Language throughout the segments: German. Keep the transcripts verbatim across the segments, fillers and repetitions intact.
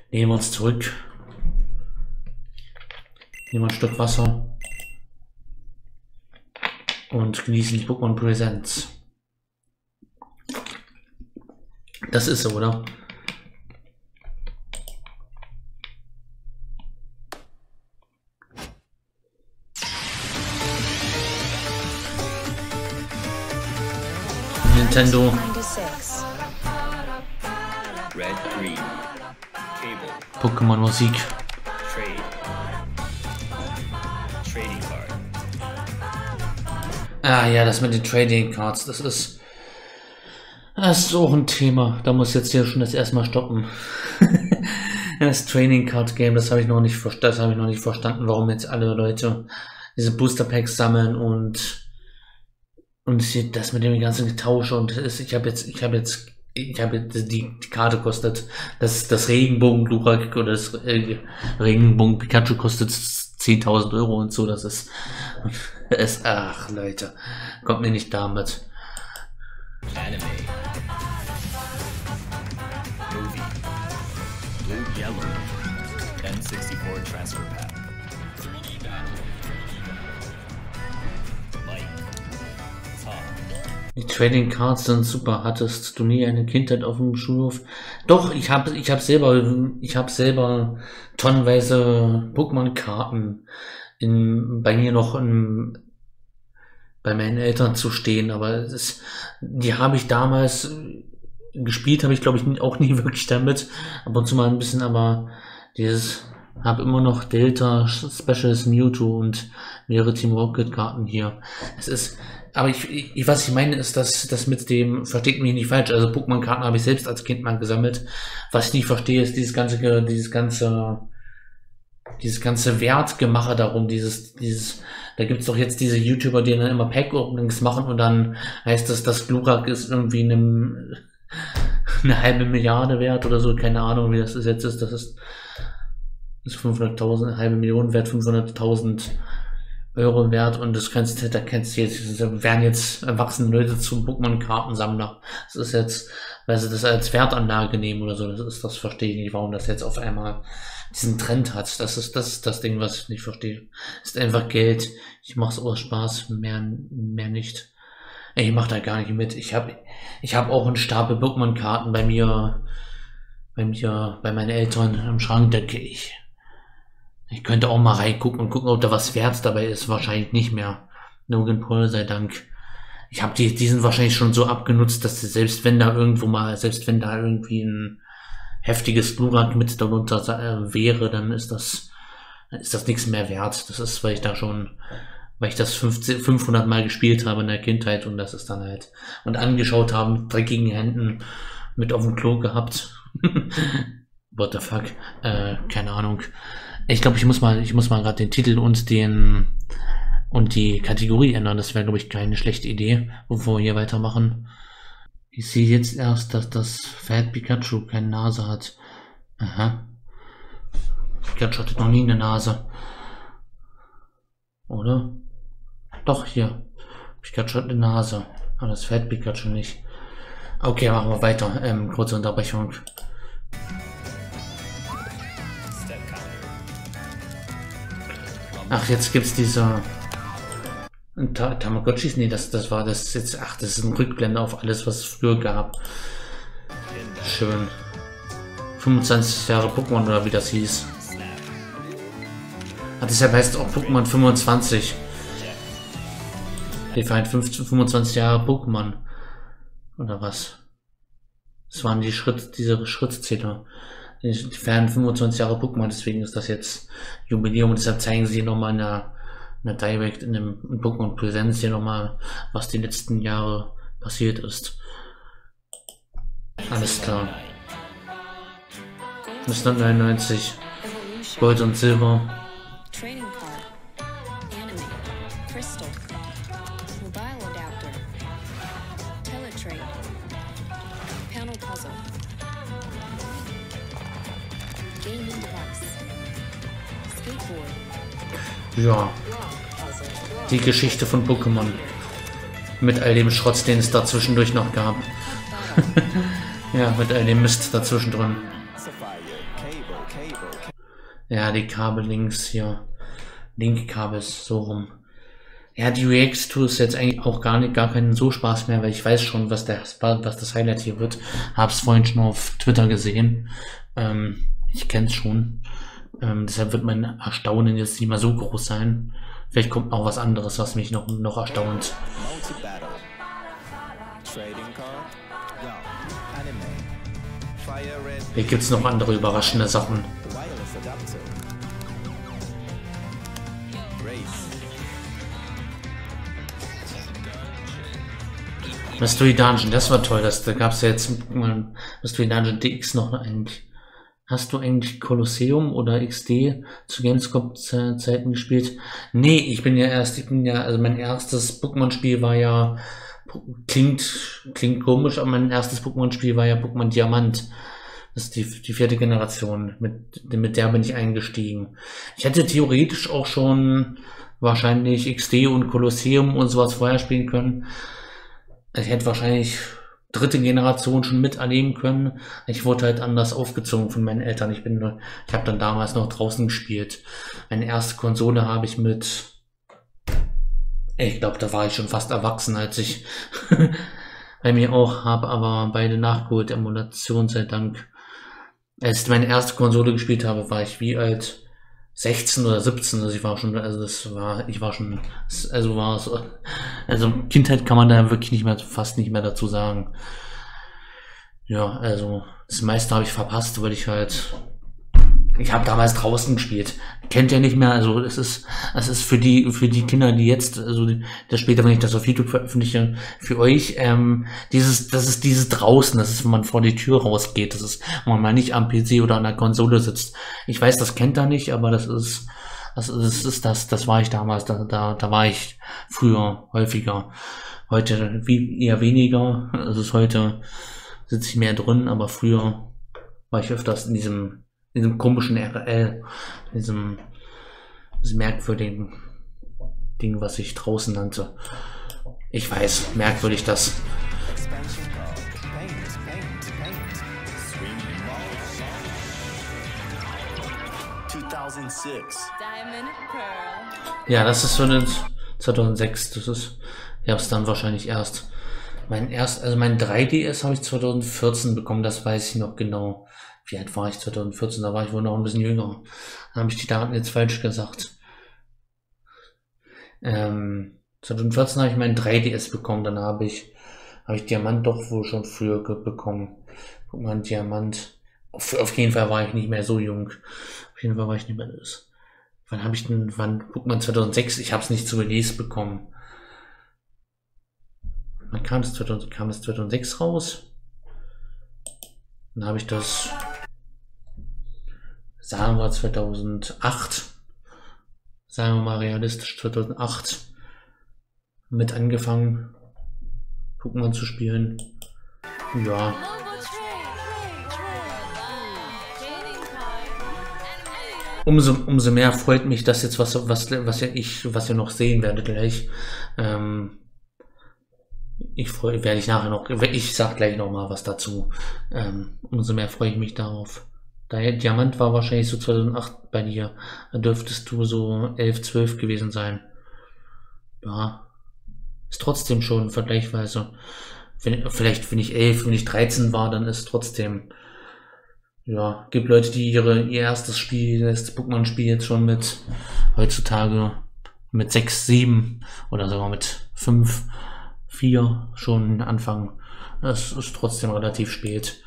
Nehmen wir uns zurück. Nehmen wir ein Stück Wasser. Und genießen die Pokémon Presents. Das ist so, oder? Nintendo. Red, green. Pokémon Musik. Trade. Trading card. Ah ja, das mit den Trading Cards, das ist das ist auch ein Thema. Da muss jetzt hier schon das erstmal stoppen. Das Trading Card Game, das habe ich noch nicht verstanden, das habe ich noch nicht verstanden, warum jetzt alle Leute diese Booster Packs sammeln und und das mit dem ganzen Getausch und ist, ich habe jetzt ich habe jetzt ich habe jetzt die, die Karte kostet das das Regenbogen Glurak oder das äh, Regenbogen Pikachu kostet zehntausend Euro und so, das ist es, ach Leute, kommt mir nicht damit. Anime. Movie. Blue Yellow. N sechsundsiebzig Transfer Pack. Mike. Tom. Die Trading Cards sind super. Hattest du nie eine Kindheit auf dem Schulhof? Doch, ich habe ich hab selber, ich habe selber tonnenweise Pokémon-Karten in, bei mir noch in, bei meinen Eltern zu stehen, aber es ist, die habe ich damals gespielt, habe ich glaube ich auch nie wirklich damit, ab und zu mal ein bisschen, aber dieses, habe immer noch Delta, Specials, Mewtwo und mehrere Team Rocket Karten hier. Es ist, aber ich, ich, was ich meine ist, dass das mit dem, versteht mich nicht falsch, also Pokémon-Karten habe ich selbst als Kind mal gesammelt. Was ich nicht verstehe, ist dieses ganze, dieses ganze, dieses ganze Wertgemache darum, dieses, dieses, da gibt's doch jetzt diese YouTuber, die dann immer Pack-Openings machen und dann heißt es, das Glurak ist irgendwie eine, eine halbe Milliarde wert oder so, keine Ahnung, wie das jetzt ist, das ist, ist fünfhunderttausend, eine halbe Million wert, fünfhunderttausend Euro wert und das kannst du, da kennst du jetzt, da werden jetzt erwachsene Leute zum Pokémon-Kartensammler. Das ist jetzt, weil sie das als Wertanlage nehmen oder so, das ist, das verstehe ich nicht, warum das jetzt auf einmal diesen Trend hat. Das ist, das ist das Ding, was ich nicht verstehe. Das ist einfach Geld. Ich mache es aus Spaß, mehr, mehr nicht. Ich mache da gar nicht mit. Ich habe, ich habe auch einen Stapel Pokémon-Karten bei mir, bei mir, bei meinen Eltern im Schrank, denke ich. Ich könnte auch mal reingucken und gucken, ob da was wert dabei ist. Wahrscheinlich nicht mehr. Logan Paul sei Dank. Ich habe die, die sind wahrscheinlich schon so abgenutzt, dass selbst wenn da irgendwo mal, selbst wenn da irgendwie ein heftiges Glurak mit darunter äh, wäre, dann ist das, ist das nichts mehr wert. Das ist, weil ich da schon, weil ich das fünfhundert Mal gespielt habe in der Kindheit und das ist dann halt, und angeschaut haben mit dreckigen Händen, mit auf dem Klo gehabt. What the fuck? Äh, keine Ahnung. Ich glaube, ich muss mal, ich muss mal gerade den Titel und den und die Kategorie ändern. Das wäre, glaube ich, keine schlechte Idee, bevor wir hier weitermachen. Ich sehe jetzt erst, dass das Pferd Pikachu keine Nase hat. Aha. Pikachu hatte noch nie eine Nase. Oder? Doch, hier. Pikachu hat eine Nase. Aber das Pferd Pikachu nicht. Okay, machen wir weiter. Ähm, kurze Unterbrechung. Ach, jetzt gibt's diese Ta Tamagotchis. Nee, das, das war das jetzt. Ach, das ist ein Rückblende auf alles, was es früher gab. Schön. fünfundzwanzig Jahre Pokémon oder wie das hieß. Ach, deshalb heißt es auch Pokémon fünfundzwanzig. Die feiern fünfundzwanzig Jahre Pokémon. Oder was? Das waren die Schritt, diese Schrittzähler. Die feiern fünfundzwanzig Jahre Pokémon, deswegen ist das jetzt Jubiläum und deshalb zeigen sie nochmal in der, in der Direct, in dem Pokémon Präsenz hier nochmal, was die letzten Jahre passiert ist. Alles klar. neunzehnhundertneunundneunzig. Gold und Silber. Trading card, anime, crystal, mobile adapter, teletrade, panel puzzle, gaming device, skateboard, Ja. Die Geschichte von Pokémon. Mit all dem Schrott, den es da zwischendurch noch gab. Ja, mit all dem Mist dazwischen drin. Sapphire. Ja, die Kabel links hier. Linke Kabel ist so rum. Ja, die Reacts-Tour ist jetzt eigentlich auch gar nicht, gar keinen so Spaß mehr, weil ich weiß schon, was, der, was das Highlight hier wird. Hab's vorhin schon auf Twitter gesehen. Ähm, ich kenn's schon. Ähm, deshalb wird mein Erstaunen jetzt nicht mehr so groß sein. Vielleicht kommt noch was anderes, was mich noch, noch erstaunt. Hier gibt's noch andere überraschende Sachen. Mystery Dungeon, das war toll. Das, da gab es ja jetzt äh, Mystery Dungeon D X noch eigentlich. Hast du eigentlich Kolosseum oder X D zu Gamescom-Zeiten gespielt? Nee, ich bin ja erst, ich bin ja, also mein erstes Pokémon-Spiel war ja, klingt, klingt komisch, aber mein erstes Pokémon-Spiel war ja Pokémon Diamant. Das ist die, die vierte Generation, mit, mit der bin ich eingestiegen. Ich hätte theoretisch auch schon wahrscheinlich X D und Kolosseum und sowas vorher spielen können. Ich hätte wahrscheinlich dritte Generation schon miterleben können. Ich wurde halt anders aufgezogen von meinen Eltern. Ich bin, ich habe dann damals noch draußen gespielt. Meine erste Konsole habe ich mit, ich glaube, da war ich schon fast erwachsen, als ich bei mir auch habe, aber beide nachgeholt, Emulation sei Dank. Als ich meine erste Konsole gespielt habe, war ich wie alt? sechzehn oder siebzehn, also ich war schon, also das war, ich war schon, also war so, also Kindheit kann man da wirklich nicht mehr, fast nicht mehr dazu sagen. Ja, also das meiste habe ich verpasst, weil ich halt, ich habe damals draußen gespielt. Kennt ihr nicht mehr, also es ist, es ist für die, für die Kinder, die jetzt, also das später, wenn ich das auf YouTube veröffentliche, für euch, ähm, dieses, das ist dieses draußen, das ist, wenn man vor die Tür rausgeht, das ist, wenn man mal nicht am P C oder an der Konsole sitzt. Ich weiß, das kennt ihr nicht, aber das ist, das ist, das ist das, das war ich damals, da, da, da war ich früher häufiger. Heute wie, eher weniger, also ist heute sitze ich mehr drin, aber früher war ich öfters in diesem in diesem komischen R L, in diesem, diesem merkwürdigen Ding, was ich draußen nannte. Ich weiß, merkwürdig das. Ja, das ist so eine zweitausendsechs, das ist, ich habe es dann wahrscheinlich erst, mein erst, also mein drei D S habe ich zweitausendvierzehn bekommen, das weiß ich noch genau. Wie alt war ich zweitausendvierzehn? Da war ich wohl noch ein bisschen jünger. Da habe ich die Daten jetzt falsch gesagt. Ähm, zweitausendvierzehn habe ich meinen drei D S bekommen. Dann habe ich, habe ich Diamant doch wohl schon früher bekommen. Guck mal, Diamant. Auf, auf jeden Fall war ich nicht mehr so jung. Auf jeden Fall war ich nicht mehr das. Wann habe ich denn, wann, guck mal, zweitausendsechs, ich habe es nicht zu Release bekommen. Wann kam es, zweitausend, kam es zweitausendsechs raus? Dann habe ich das, sagen wir zweitausendacht, sagen wir mal realistisch zweitausendacht, mit angefangen, Pokémon zu spielen. Ja. Umso, umso mehr freut mich das jetzt, was, was, was ja ich, was ihr noch sehen werdet gleich. Ähm, ich freue, werde ich nachher noch, ich sag gleich noch mal was dazu. Ähm, umso mehr freue ich mich darauf. Der Diamant war wahrscheinlich so zweitausendacht bei dir. Da dürftest du so elf, zwölf gewesen sein. Ja. Ist trotzdem schon vergleichsweise. Wenn, vielleicht, wenn ich elf, wenn ich dreizehn war, dann ist trotzdem. Ja, gibt Leute, die ihre, ihr erstes Spiel, das Pokémon-Spiel jetzt schon mit, heutzutage mit sechs, sieben oder sogar mit fünf, vier schon anfangen. Das ist trotzdem relativ spät.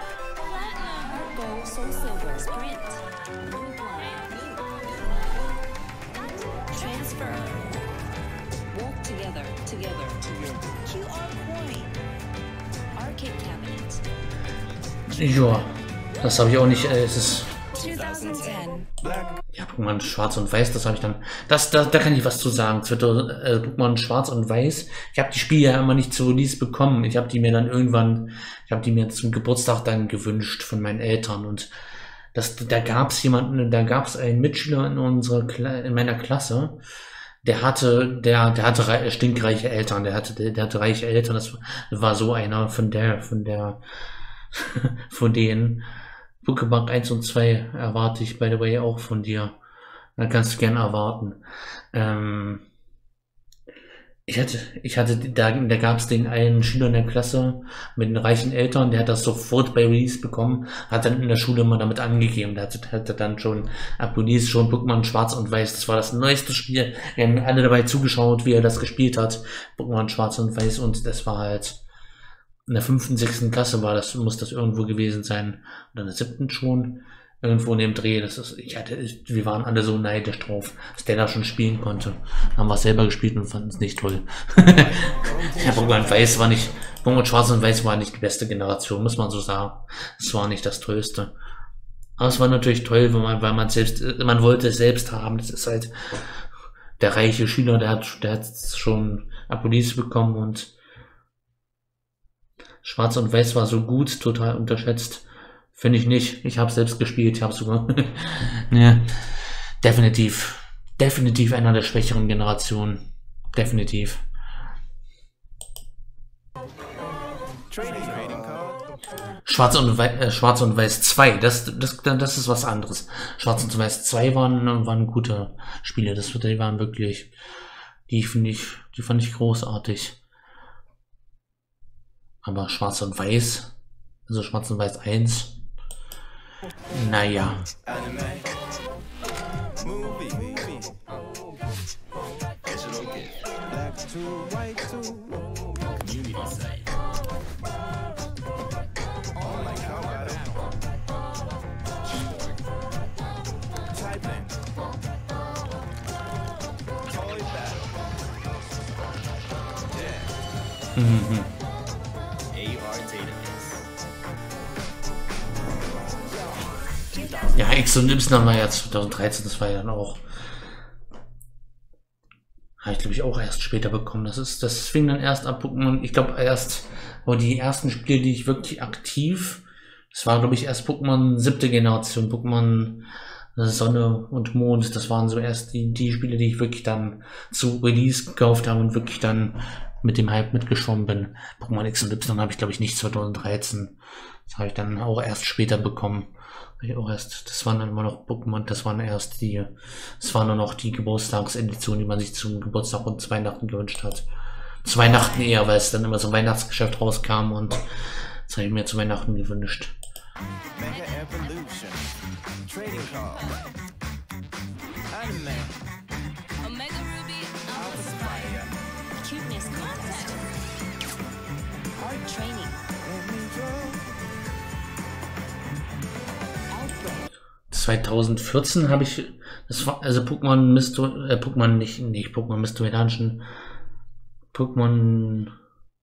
Ja, das habe ich auch nicht, äh, es ist, ja, Pokémon Schwarz und Weiß, das habe ich dann, das, da, da kann ich was zu sagen, äh, Pokémon Schwarz und Weiß, ich habe die Spiele ja immer nicht zu Release bekommen, ich habe die mir dann irgendwann, ich habe die mir zum Geburtstag dann gewünscht von meinen Eltern und das, da gab es jemanden, da gab es einen Mitschüler in unserer, Kla in meiner Klasse, der hatte, der, der hatte stinkreiche Eltern, der hatte, der, der hatte reiche Eltern, das war so einer von der, von der, von denen, Pokébank eins und zwei erwarte ich, by the way, auch von dir. Da kannst du gerne erwarten. Ähm, ich hatte, ich hatte, da, da gab es den einen Schüler in der Klasse mit den reichen Eltern, der hat das sofort bei Release bekommen, hat dann in der Schule mal damit angegeben. Da hatte, hatte dann schon ab Release schon Pokémon Schwarz und Weiß. Das war das neueste Spiel. Wir haben alle dabei zugeschaut, wie er das gespielt hat. Pokémon Schwarz und Weiß, und das war halt in der fünften, sechsten Klasse war das, muss das irgendwo gewesen sein. Oder in der siebten schon. Irgendwo in dem Dreh, das ist, ich hatte, wir waren alle so neidisch drauf, dass der da schon spielen konnte. Haben wir es selber gespielt und fanden es nicht toll. Ja, Pokémon Weiß war nicht, Pokémon Schwarz und Weiß war nicht die beste Generation, muss man so sagen. Es war nicht das Tollste. Aber es war natürlich toll, weil man, weil man selbst, man wollte es selbst haben. Das ist halt der reiche Schüler, der hat, der hat schon Apolis bekommen, und Schwarz und Weiß war so gut, total unterschätzt. Finde ich nicht. Ich habe selbst gespielt, ich habe sogar. Ja, definitiv. Definitiv einer der schwächeren Generationen. Definitiv. Schwarz und, Wei äh, Schwarz und Weiß zwei, das, das, das ist was anderes. Schwarz und Weiß zwei waren, waren gute Spiele. Das, die waren wirklich, die finde ich, die fand ich großartig. Aber Schwarz und Weiß, also Schwarz und Weiß eins, naja. Community site. Mhm. A R Database. Ja, X und Y war ja zwanzig dreizehn, das war ja dann auch. Habe ich glaube ich auch erst später bekommen. Das ist, das fing dann erst ab Pokémon. Ich glaube erst, wo die ersten Spiele, die ich wirklich aktiv, das war glaube ich erst Pokémon siebte Generation, Pokémon Sonne und Mond. Das waren so erst die, die Spiele, die ich wirklich dann zu Release gekauft habe und wirklich dann mit dem Hype mitgeschwommen bin. Pokémon X und Y habe ich glaube ich nicht zwanzig dreizehn. Das habe ich dann auch erst später bekommen. Ich auch erst, das waren dann immer noch Pokémon, das waren erst die, das waren nur noch die Geburtstagsedition, die man sich zum Geburtstag und zu Weihnachten gewünscht hat. Zu Weihnachten eher, weil es dann immer so ein Weihnachtsgeschäft rauskam, und das habe ich mir zu Weihnachten gewünscht. Mega Evolution, Trading Card, Anime, Omega Ruby Alpha Spire. Cuteness contest. Art training. Outbreak. zwanzig vierzehn habe ich, das war, also Pokémon Mysto, äh, Pokémon nicht, nicht Pokémon Mystery Dungeon, Pokémon,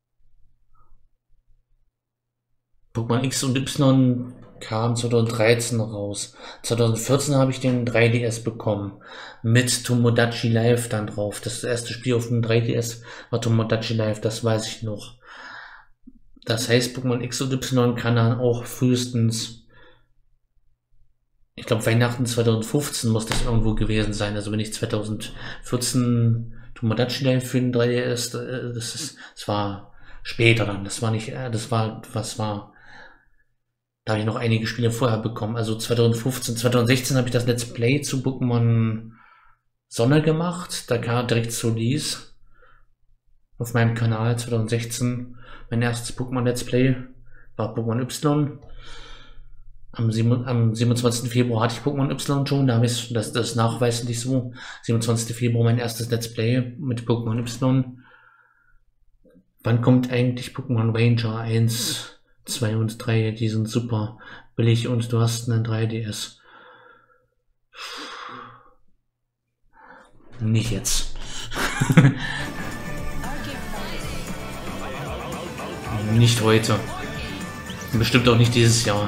Pokémon X und Y kam zwanzig dreizehn raus. zwanzig vierzehn habe ich den drei D S bekommen, mit Tomodachi Life dann drauf. Das erste Spiel auf dem drei D S war Tomodachi Life, das weiß ich noch. Das heißt, Pokémon X und Y kann dann auch frühestens, ich glaube Weihnachten zwanzig fünfzehn muss das irgendwo gewesen sein. Also wenn ich zwanzig vierzehn Tomodachi Life für den drei D S, das ist, das war später dann, das war nicht, das war, was war, da habe ich noch einige Spiele vorher bekommen. Also zwanzig fünfzehn, zwanzig sechzehn habe ich das Let's Play zu Pokémon Sonne gemacht. Da kam direkt zu Release auf meinem Kanal zwanzig sechzehn. Mein erstes Pokémon Let's Play war Pokémon Y. Am, sieben, am siebenundzwanzigsten Februar hatte ich Pokémon Y schon, da habe ich das, das nachweislich so. siebenundzwanzigsten Februar mein erstes Let's Play mit Pokémon Y. Wann kommt eigentlich Pokémon Ranger eins, zwei und drei? Die sind super billig und du hast einen drei D S. Nicht jetzt. Nicht heute. Bestimmt auch nicht dieses Jahr.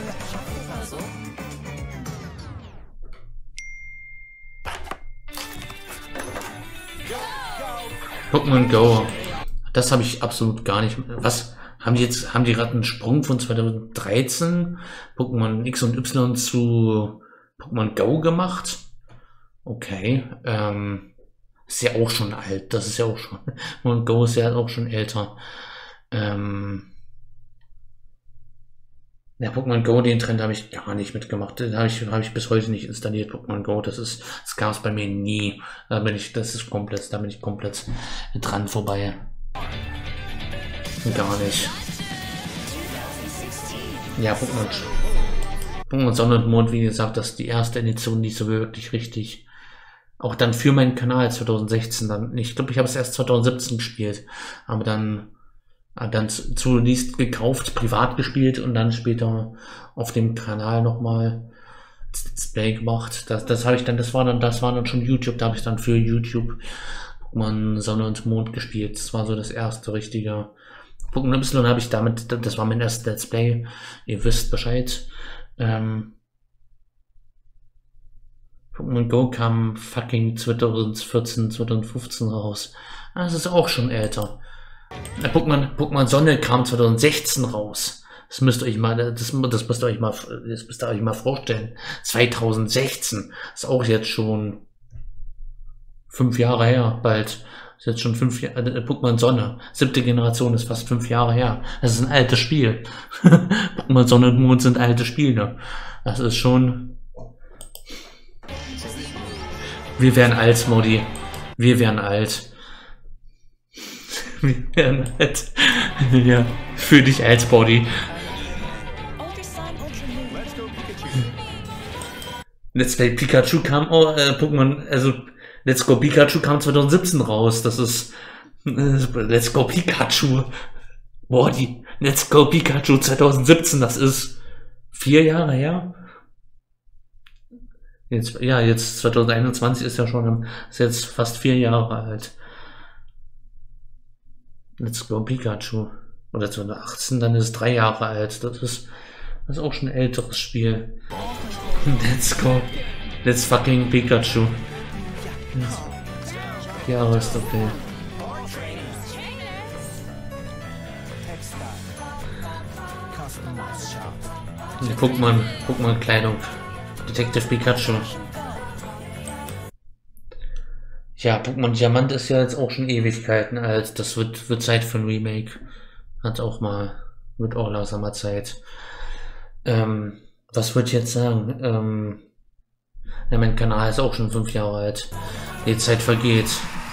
Pokémon Go. Das habe ich absolut gar nicht. Was haben die jetzt? Haben die gerade einen Sprung von zwanzig dreizehn Pokémon X und Y zu Pokémon Go gemacht? Okay. Ähm, ist ja auch schon alt. Das ist ja auch schon. Pokémon Go ist ja auch schon älter. Ähm, Ja, Pokémon Go, den Trend habe ich gar nicht mitgemacht. Den habe ich, habe ich bis heute nicht installiert, Pokémon Go. Das ist, das gab es bei mir nie. Da bin ich, das ist komplett, da bin ich komplett dran vorbei. Gar nicht. Ja, Pokémon, Pokémon Sonne und Mond, wie gesagt, das ist die erste Edition, nicht so wirklich richtig. Auch dann für meinen Kanal zwanzig sechzehn dann. Ich glaube, ich habe es erst zwanzig siebzehn gespielt. Aber dann dann zunächst gekauft, privat gespielt und dann später auf dem Kanal nochmal Display gemacht. Das, das habe ich dann, das war dann, das war dann schon YouTube, da habe ich dann für YouTube Pokémon Sonne und Mond gespielt. Das war so das erste richtige. Pokémon Y habe ich damit, das war mein erstes Let's Play. Ihr wisst Bescheid. Ähm, Pokémon Go kam fucking zwanzig vierzehn, zwanzig fünfzehn raus. Das ist auch schon älter. Pokémon, Pokémon Sonne kam zwanzig sechzehn raus. Das müsst ihr euch mal, das, das müsst ihr euch mal, das müsst ihr euch mal vorstellen. zwanzig sechzehn ist auch jetzt schon fünf Jahre her, bald. Ist jetzt schon fünf Jahre, äh, Pokémon Sonne. Siebte Generation ist fast fünf Jahre her. Das ist ein altes Spiel. Pokémon Sonne und Mond sind alte Spiele. Das ist schon. Wir werden alt, Modi. Wir werden alt. Wir werden alt. Ja, für dich als Body. Let's Play Pikachu kam, oh, äh, Pokémon, also Let's Go Pikachu kam zwanzig siebzehn raus. Das ist äh, Let's Go Pikachu. Boah, die Let's Go Pikachu zwanzig siebzehn, das ist vier Jahre her. Jetzt, ja, jetzt zwanzig einundzwanzig ist ja schon, ist jetzt fast vier Jahre alt. Let's Go Pikachu. Oder zwanzig achtzehn, dann ist es drei Jahre alt. Das ist, das ist auch schon ein älteres Spiel. Let's go. Let's fucking Pikachu. Ja, ist okay. Ja, Pokémon, Pokémon Kleidung. Detective Pikachu. Ja, Pokémon Diamant ist ja jetzt auch schon Ewigkeiten alt. Das wird, wird Zeit für ein Remake. Hat auch mal, wird auch langsam mal Zeit. Ähm, was würde ich jetzt sagen? Ähm, ja, mein Kanal ist auch schon fünf Jahre alt. Die Zeit vergeht.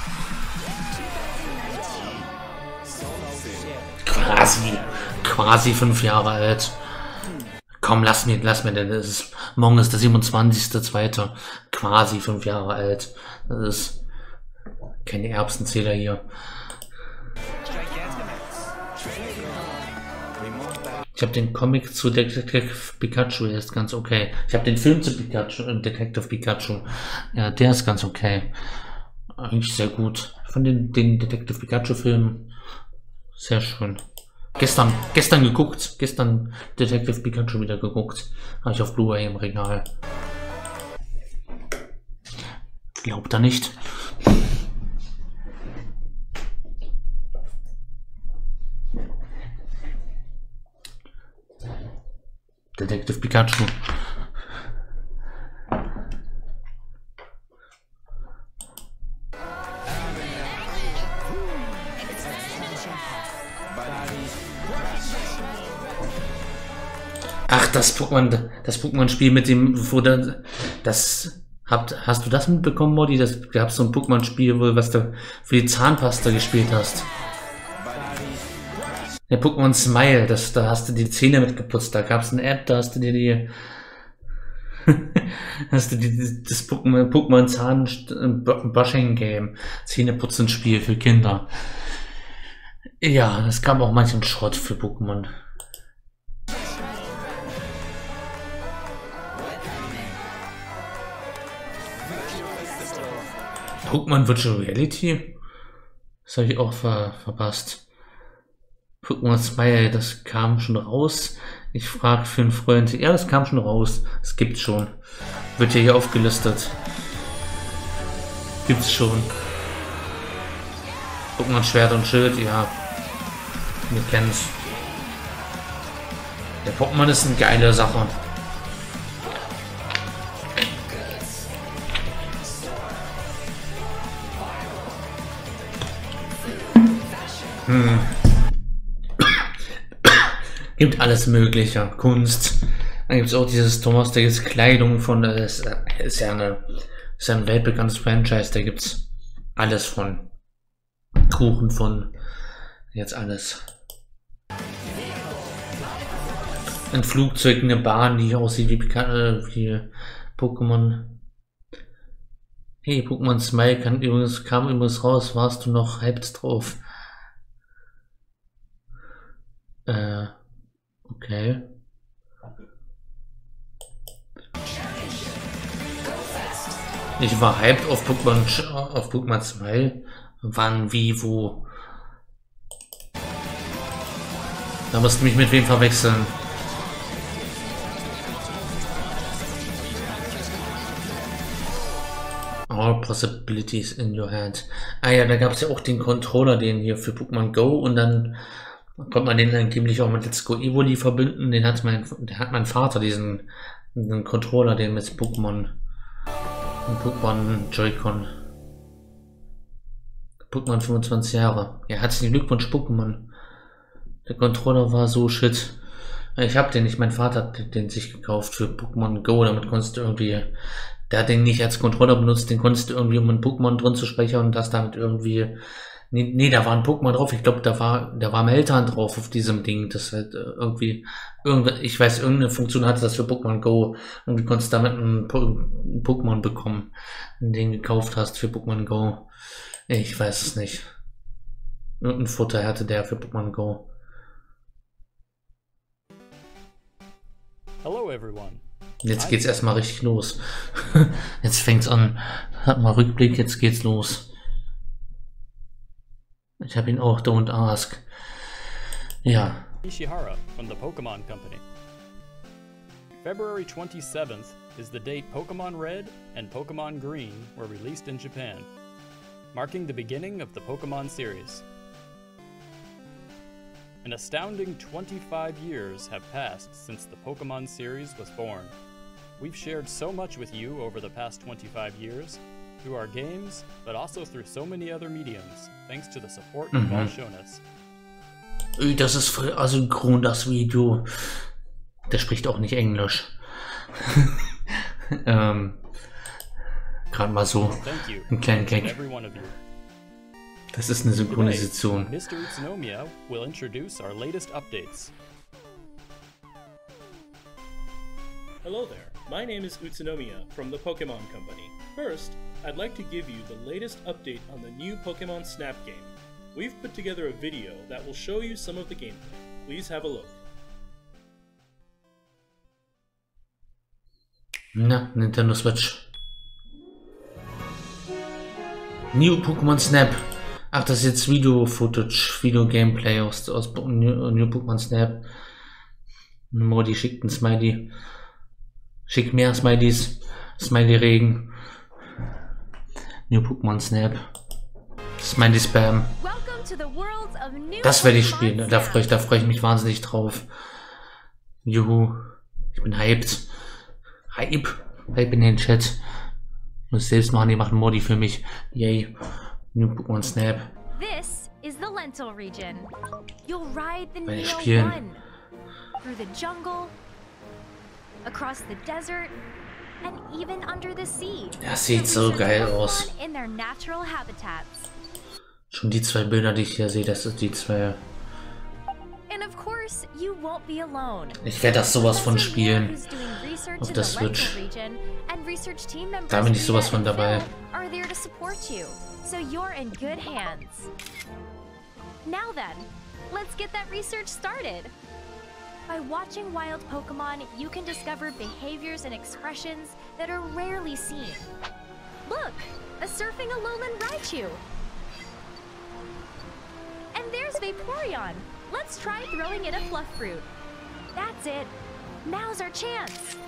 Quasi, quasi fünf Jahre alt. Komm, lass mir, lass mir, denn es ist, morgen ist der siebenundzwanzigste zweite Quasi fünf Jahre alt. Das ist keine Erbsenzähler hier. Ich habe den Comic zu Detective Pikachu, der ist ganz okay. Ich habe den Film zu Pikachu, äh, Detective Pikachu. Ja, der ist ganz okay. Eigentlich sehr gut. Von den, den Detective Pikachu Film sehr schön. Gestern, gestern geguckt, gestern Detective Pikachu wieder geguckt. Habe ich auf Blu-ray im Regal. Glaubt er nicht. Detective Pikachu. Ach, das Pokémon, das Pokémon-Spiel mit dem, wo da, das, habt, hast du das mitbekommen, Modi? Das gab so ein Pokémon-Spiel, wo was du für die Zahnpasta gespielt hast. Der Pokémon Smile, das, da hast du die Zähne mitgeputzt. Da gab es eine App, da hast du dir die, hast du die, das Pokémon, Pokémon Zahn Brushing Game, Zähneputzen-Spiel für Kinder. Ja, es gab auch manchen Schrott für Pokémon. Pokémon Virtual Reality? Das habe ich auch ver verpasst. Pokémon Smile, das kam schon raus. Ich frage für einen Freund. Ja, das kam schon raus. Es gibt's schon. Wird ja hier aufgelistet. Gibt's schon. Pokémon Schwert und Schild, ja. Wir kennen's. Der Pokémon ist eine geile Sache. Hm. Gibt alles Mögliche. Kunst. Dann gibt es auch dieses Thomas, da gibt's Kleidung von, das ist ja eine, ist ja ein weltbekanntes Franchise, da gibt's alles von. Kuchen von, jetzt alles. Ein Flugzeug, eine Bahn, die aussieht wie, äh, wie Pokémon. Hey, Pokémon Smile kann übrigens, kam übrigens raus, warst du noch hyped drauf? Äh, okay. Ich war hyped auf Pokémon, auf Pokémon Smile. Wann, wie, wo? Da musst du mich mit wem verwechseln. All possibilities in your hand. Ah ja, da gab es ja auch den Controller, den hier für Pokémon Go, und dann konnte man den angeblich auch mit Let's Go Evoli verbinden. Den hat mein, der hat mein Vater, diesen, diesen Controller, den mit Pokémon, Pokémon Joy-Con. Pokémon fünfundzwanzig Jahre. Ja, herzlichen Glückwunsch, Pokémon. Der Controller war so shit. Ich hab den nicht, mein Vater hat den sich gekauft für Pokémon Go, damit konntest du irgendwie, der hat den nicht als Controller benutzt, den konntest du irgendwie, um ein Pokémon drin zu speichern und das damit irgendwie, nee, nee da war ein Pokémon drauf, ich glaube, da war, da war Meltan drauf auf diesem Ding, das halt irgendwie, irgendwie, ich weiß, irgendeine Funktion hatte das für Pokémon Go und du konntest damit ein, po ein Pokémon bekommen, den du gekauft hast für Pokémon Go. Ich weiß es nicht. Irgendein Futter hatte der für Pokémon Go. Hello everyone. Jetzt geht's erstmal richtig los. Jetzt fängt's an. Hat mal Rückblick, jetzt geht's los. Ich habe ihn auch Don't Ask. Ja. Ishihara from the Pokemon Company. February twenty-seventh is the date Pokemon Red and Pokemon Green were released in Japan, marking the beginning of the Pokemon series. An astounding twenty-five years have passed since the Pokemon series was born. We've shared so much with you over the past twenty-five years, through our games, but also through so many other mediums, thanks to the support you've all shown us. Das ist voll asynchron, das Video. Der spricht auch nicht Englisch. ähm, Gerade mal so einen kleinen Gag. Das ist eine Synchronisation. Mister Utsunomiya will introduce our latest updates. Hello there, my name is Utsunomiya from the Pokemon Company. First, I'd like to give you the latest update on the new Pokemon Snap game. We've put together a video that will show you some of the gameplay. Please have a look. Na, Nintendo Switch. New Pokémon Snap. Ach, das ist jetzt Video-Footage, Video-Gameplay aus, aus New, New Pokémon Snap. Modi schickt ein Smiley. Schickt mehr Smileys. Smiley-Regen. New Pokémon Snap. Smiley Spam. Das werde ich spielen. Da freue ich, da freue ich mich wahnsinnig drauf. Juhu. Ich bin hyped. Hype. Hype in den Chat. Ich muss selbst machen, die machen Modi für mich. Yay. New Pokémon Snap. This is the Lentil region. You'll ride the Werde ich Neo spielen. One through the jungle, across the desert, and even under the sea. Das sieht so geil aus. In their natural habitats. Schon die zwei Bilder, die ich hier sehe, das ist die zwei. And of course, you won't be alone. Ich werde das sowas von spielen. Auf der Switch. Da bin ich sowas von dabei. Are there to support you, so you're in good hands. Now then, let's get that research started. By watching wild Pokemon, you can discover behaviors and expressions that are rarely seen. Look, a surfing Alolan Raichu. And there's Vaporeon. Let's try throwing it a fluff fruit. That's it. Now's our chance.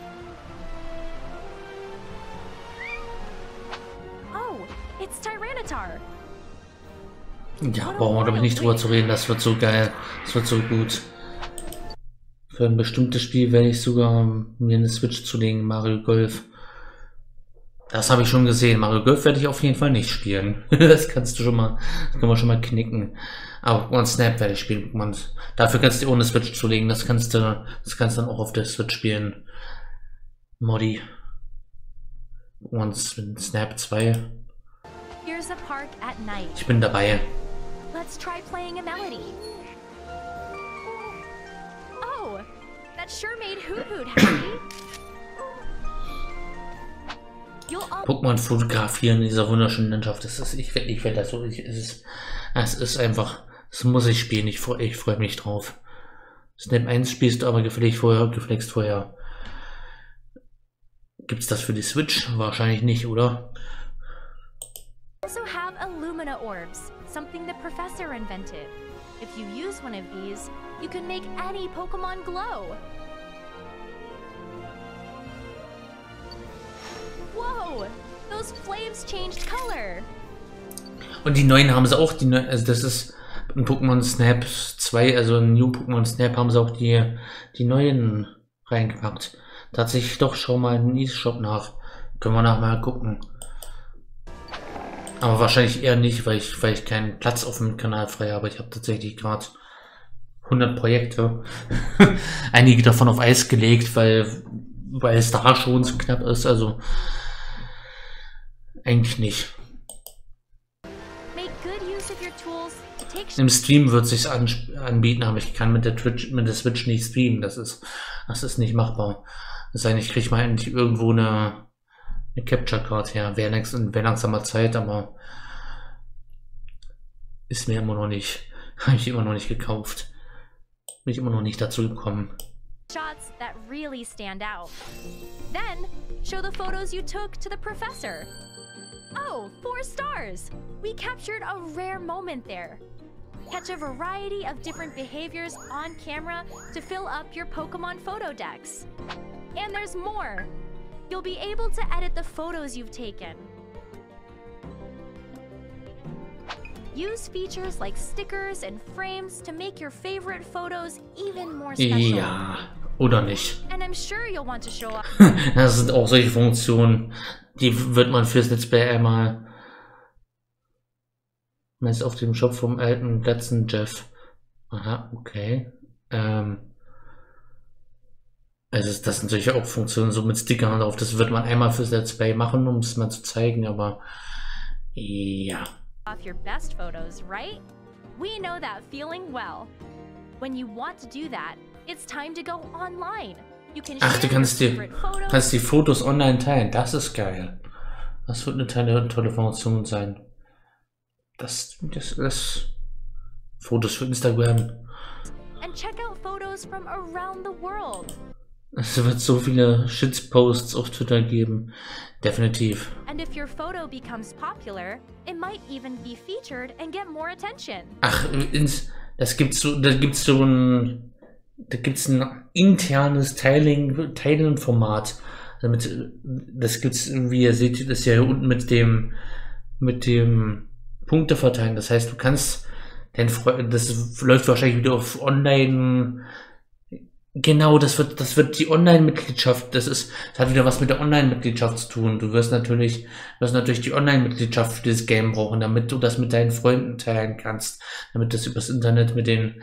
Oh, it's Tyranitar. Ja, brauchen wir glaube ich nicht drüber zu reden. Das wird so geil. Das wird so gut. Für ein bestimmtes Spiel werde ich sogar mir eine Switch zulegen. Mario Golf. Das habe ich schon gesehen. Mario Golf werde ich auf jeden Fall nicht spielen. Das kannst du schon mal, das können wir schon mal knicken. Aber Pokémon Snap werde ich spielen. Pokémon. Dafür kannst du dir ohne Switch zulegen. Das kannst du, das kannst du dann auch auf der Switch spielen. Modi. Pokémon Snap zwei. Here's a park at night. Ich bin dabei. Let's try playing a melody. Oh, that sure made Hoot Hoot happy. You'll all Pokémon fotografieren in dieser wunderschönen Landschaft. Das ist, ich, ich werde das so, ich, es ist, es ist einfach, das muss ich spielen. Ich freue, ich freue mich drauf. Snap eins spielst du aber gefälligst vorher, geflext vorher. Gibt's das für die Switch? Wahrscheinlich nicht, oder? also have Illumina orbs, something the professor invented. If you use one of these, you can make any Pokemon glow. Whoa! Those flames changed color. Und die neuen haben sie auch, die neu, also das ist in Pokémon Snap zwei, also in New Pokémon Snap haben sie auch die, die neuen reingepackt. Tatsächlich doch, schau mal in den eShop nach. Können wir nachher mal gucken. Aber wahrscheinlich eher nicht, weil ich, weil ich keinen Platz auf dem Kanal frei habe. Ich habe tatsächlich gerade hundert Projekte. Einige davon auf Eis gelegt, weil, weil es da schon zu knapp ist. Also eigentlich nicht. Make good use of your tools to take Im Stream wird es sich an, anbieten, aber ich kann mit der Twitch, mit der Switch nicht streamen. Das ist, das ist nicht machbar. Es sei denn, ich kriege mal endlich irgendwo eine, eine Capture Card her. Wäre in wär langsamer Zeit, aber ist mir immer noch nicht, habe ich immer noch nicht gekauft. Bin ich immer noch nicht dazu gekommen. shots that really stand out. Then, show the photos you took to the professor. Oh, four stars! We captured a rare moment there. Catch a variety of different behaviors on camera to fill up your Pokemon photo decks. And there's more! You'll be able to edit the photos you've taken. Use features like stickers and frames to make your favorite photos even more special. Ja, oder nicht. And I'm sure you'll want to show off. Das sind auch solche Funktionen, die wird man fürs Let's Play einmal meist auf dem Shop vom alten letzten Jeff. Aha, okay. Ähm, also das sind solche auch Funktionen, so mit Stickern drauf. Das wird man einmal fürs Let's Play machen, um es mal zu zeigen, aber ja. off your best photos, right? We know that feeling well. When you want to do that, it's time to go online. You can Ach, du share kannst your die, favorite photos. kannst die Fotos online teilen. Das ist geil. Das wird eine tolle, tolle Funktion sein. Das, das, das Fotos für Instagram. And check out photos from around the world. Es wird so viele Shitposts auf Twitter geben. Definitiv. And if your photo becomes popular, it might even be featured and get more attention. Ach, ins, das gibt's so, da gibt's so ein, da gibt's ein internes Teiling, Teilen-Format. Damit, das gibt's, wie ihr seht, das ist ja hier unten mit dem, mit dem Punkte verteilen. Das heißt, du kannst dein Freund, das läuft wahrscheinlich wieder auf Online. Genau, das wird, das wird die Online-Mitgliedschaft, das ist, das hat wieder was mit der Online-Mitgliedschaft zu tun. Du wirst natürlich, wirst natürlich die Online-Mitgliedschaft für dieses Game brauchen, damit du das mit deinen Freunden teilen kannst, damit das übers Internet mit den,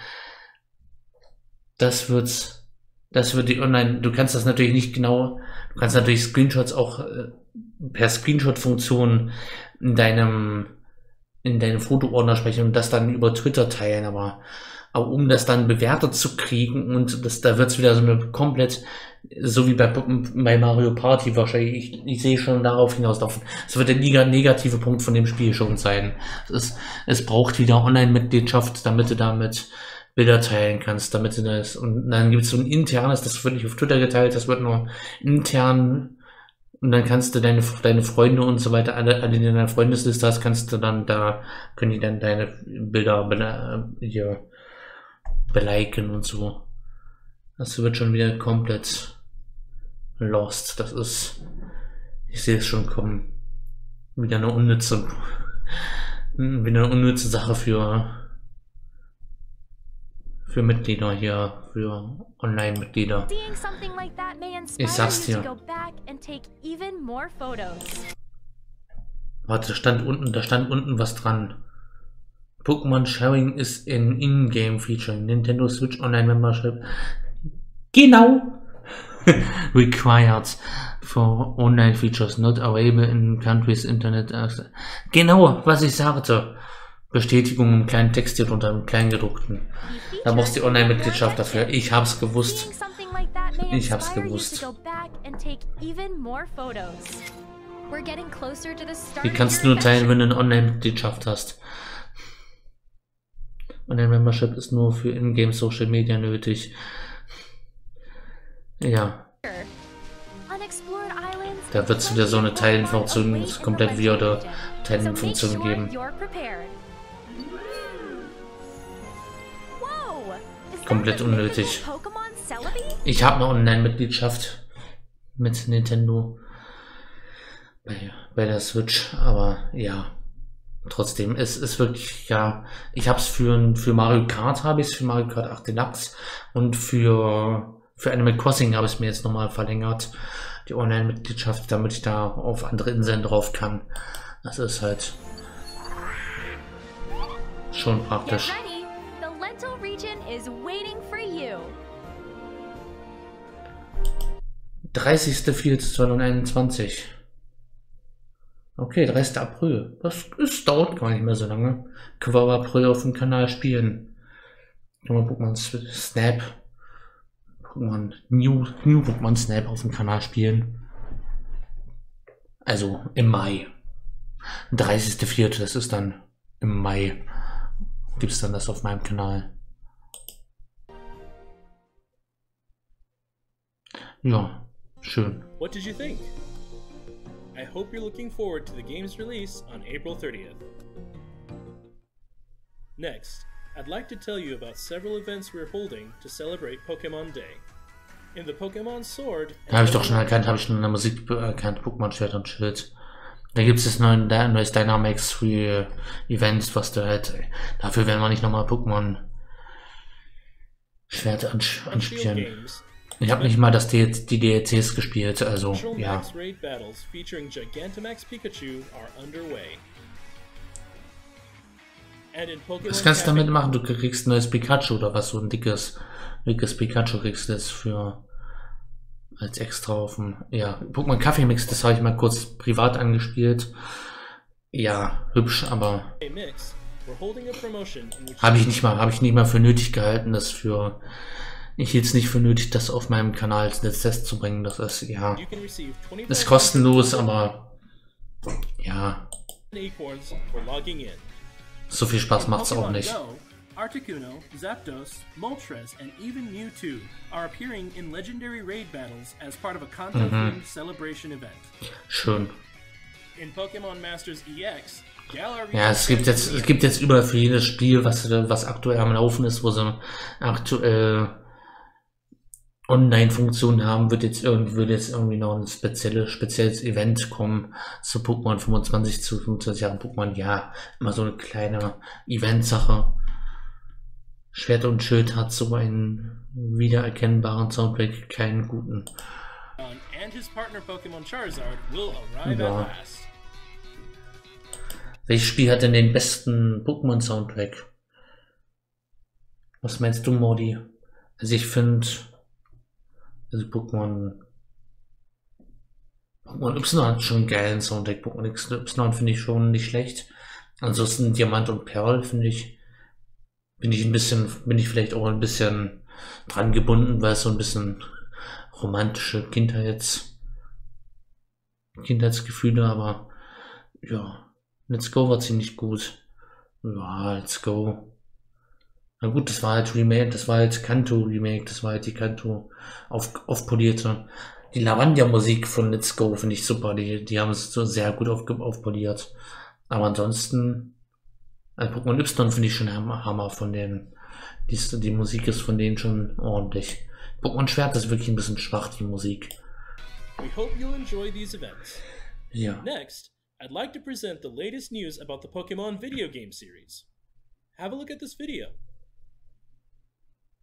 das wird's, das wird die Online, du kannst das natürlich nicht genau, du kannst natürlich Screenshots auch äh, per Screenshot-Funktion in deinem, in deinem Fotoordner sprechen und das dann über Twitter teilen, aber Aber um das dann bewertet zu kriegen und das, da wird es wieder so eine komplett, so wie bei, bei Mario Party wahrscheinlich, ich, ich sehe schon darauf hinauslaufen. Es wird der negative Punkt von dem Spiel schon sein. Es, ist, es braucht wieder Online-Mitgliedschaft, damit du damit Bilder teilen kannst, damit du das, und dann gibt es so ein internes, das wird nicht auf Twitter geteilt, das wird nur intern, und dann kannst du deine, deine Freunde und so weiter, alle, alle, die in deiner Freundesliste hast, kannst du dann da, können die dann deine Bilder äh, hier beliken und so. Das wird schon wieder komplett lost. Das ist, ich sehe es schon kommen. Wieder eine unnütze, wieder eine unnütze Sache für, für Mitglieder hier, für Online-Mitglieder. Seeing something like that may inspire Ich sag's you to dir. go back and take even more photos. Warte, stand unten, da stand unten was dran. Pokémon Sharing ist in In-Game Feature. Nintendo Switch Online Membership. Genau. Required for online features not available in countries Internet. Genau, was ich sagte. Bestätigung im kleinen Text hier drunter, im kleingedruckten. Da brauchst du die Online-Mitgliedschaft dafür. Ich hab's gewusst. Seeing something like that may Ich hab's inspire you gewusst. to go back and take even more photos. We're getting closer to the start Die of kannst your du nur teilen, adventure. wenn du eine Online-Mitgliedschaft hast. Online-Membership ist nur für In-Game Social Media nötig. Ja, Unexplored islands da wird es wieder so eine Teilenfunktion, komplett weirde Teilenfunktion geben. Komplett unnötig. Ich habe eine Online-Mitgliedschaft mit Nintendo bei, bei der Switch, aber ja, trotzdem, es ist wirklich, ja, ich habe es für, für Mario Kart, habe ich es für Mario Kart acht Deluxe und für, für Animal Crossing habe ich es mir jetzt nochmal verlängert, die Online-Mitgliedschaft, damit ich da auf andere Inseln drauf kann. Das ist halt schon Get praktisch. ready. The Lentil region is waiting for you. dreißigster vierter zweitausendeinundzwanzig. Okay, dreißigster April. Das, das dauert gar nicht mehr so lange. Können wir aber April auf dem Kanal spielen. Können wir Pokémon Snap, Pokémon New, New Pokémon Snap auf dem Kanal spielen. Also im Mai. dreißigster vierter das ist dann im Mai. Gibt es dann das auf meinem Kanal. Ja, schön. What did you think? I hope you're looking forward to the game's release on April thirtieth. Next, I'd like to tell you about several events we're holding to celebrate Pokemon Day. In the Pokemon Sword Da habe ich doch schon erkannt, habe ich schon in der Musik erkannt, Pokémon Schwert und Schild. Da gibt es das neue, neues Dynamax Free Event, was du halt, dafür werden wir nicht nochmal Pokémon Schwert ans anspielen. Games, Ich habe nicht mal das D die D L Cs gespielt, also Special ja. Max Raid battles featuring Gigantamax Pikachu are underway. And in Pokemon Was kannst du damit Cafe- machen? Du kriegst ein neues Pikachu oder was, so ein dickes, dickes Pikachu kriegst du jetzt für als extra auf dem, ja, Pokémon Kaffeemix, das habe ich mal kurz privat angespielt. Ja, hübsch, aber Mix, we're holding a promotion in which habe ich nicht mal, habe ich nicht mal für nötig gehalten, das für, ich hielt es nicht für nötig, das auf meinem Kanal als Test zu bringen. Das ist, ja, you can receive twenty-five ist kostenlos, aber ja, acorns for logging in. so viel Spaß macht's auch Pokemon nicht. Go, Articuno, Zapdos, Moltres, and even Mewtwo are appearing in legendary raid battles as part of a content-themed celebration event. Schön. In Pokemon Masters E X, Galar Ja, es gibt jetzt, es gibt jetzt überall für jedes Spiel, was, was aktuell am Laufen ist, wo sie aktuell Online-Funktionen haben, wird jetzt irgendwie, wird jetzt irgendwie noch ein spezielles, spezielles Event kommen zu Pokémon fünfundzwanzig, zu fünfundzwanzig Jahren Pokémon. Ja, immer so eine kleine Event-Sache. Schwert und Schild hat so einen wiedererkennbaren Soundtrack, keinen guten. and his partner Pokemon Charizard will arrive Ja. at last. Welches Spiel hat denn den besten Pokémon-Soundtrack? Was meinst du, Modi? Also ich finde, also Pokémon Pokémon Y hat schon einen geilen Soundtrack. Pokémon Y finde ich schon nicht schlecht. Ansonsten Diamant und Perl finde ich, bin ich ein bisschen, bin ich vielleicht auch ein bisschen dran gebunden, weil es so ein bisschen romantische Kindheits, Kindheitsgefühle, aber ja, Let's Go war ziemlich gut. Ja, Let's Go. Na gut, das war halt Remake, das war halt Kanto Remake, das war halt die Kanto auf, aufpolierte. Die Lavandia-Musik von Let's Go finde ich super, die, die haben es so sehr gut auf, aufpoliert. Aber ansonsten, also Pokémon Y finde ich schon Hammer, Hammer von denen. Die, die Musik ist von denen schon ordentlich. Pokémon Schwert ist wirklich ein bisschen schwach, die Musik. We hope you'll enjoy these events. Ja. Next, I'd like to present the latest news about the Pokemon video game series. Have a look at this video.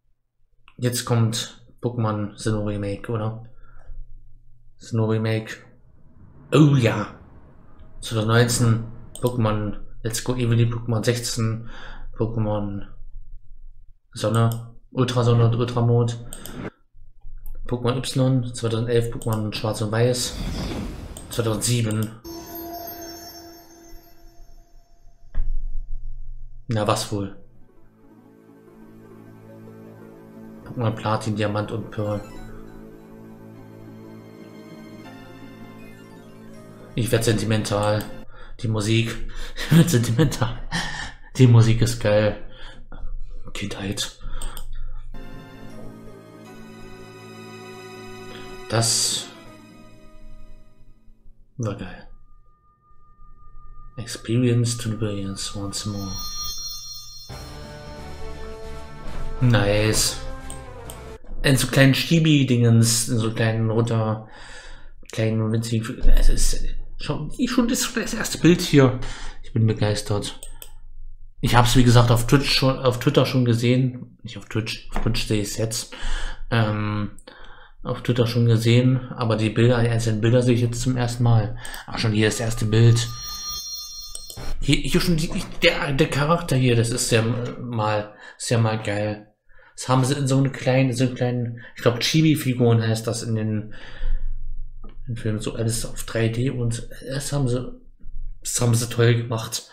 Jetzt kommt Pokémon Sinnoh Remake, oder? Sinnoh Remake. Oh ja. zwanzig neunzehn Pokémon Let's Go Evoli, Pokémon sechzehn, Pokémon Sonne, Ultrasonne und Ultramond. Pokémon Y, zweitausendelf Pokémon Schwarz und Weiß. zweitausendsieben. Na was wohl? Pokémon Platin, Diamant und Pearl. Ich werde sentimental. Die Musik wird sentimental. Die Musik ist geil. Kindheit. Das war geil. Experience to the brilliance once more. Nice. In so kleinen Chibi-Dingens, in so kleinen runter, kleinen winzigen. Es ist schon, schon das, das erste Bild hier. Ich bin begeistert. Ich habe es wie gesagt auf Twitch schon, auf Twitter schon gesehen. Nicht auf Twitch, auf Twitch sehe ich es jetzt. Ähm, auf Twitter schon gesehen, aber die Bilder, die einzelnen Bilder sehe ich jetzt zum ersten Mal. Ach, schon hier das erste Bild. Hier, hier schon die, der, der Charakter hier, das ist ja mal, ist ja mal geil. Das haben sie in so eine kleine, so einen kleinen, ich glaube Chibi-Figuren heißt das in den, in den Filmen, so alles auf drei D und das haben sie, das haben sie toll gemacht.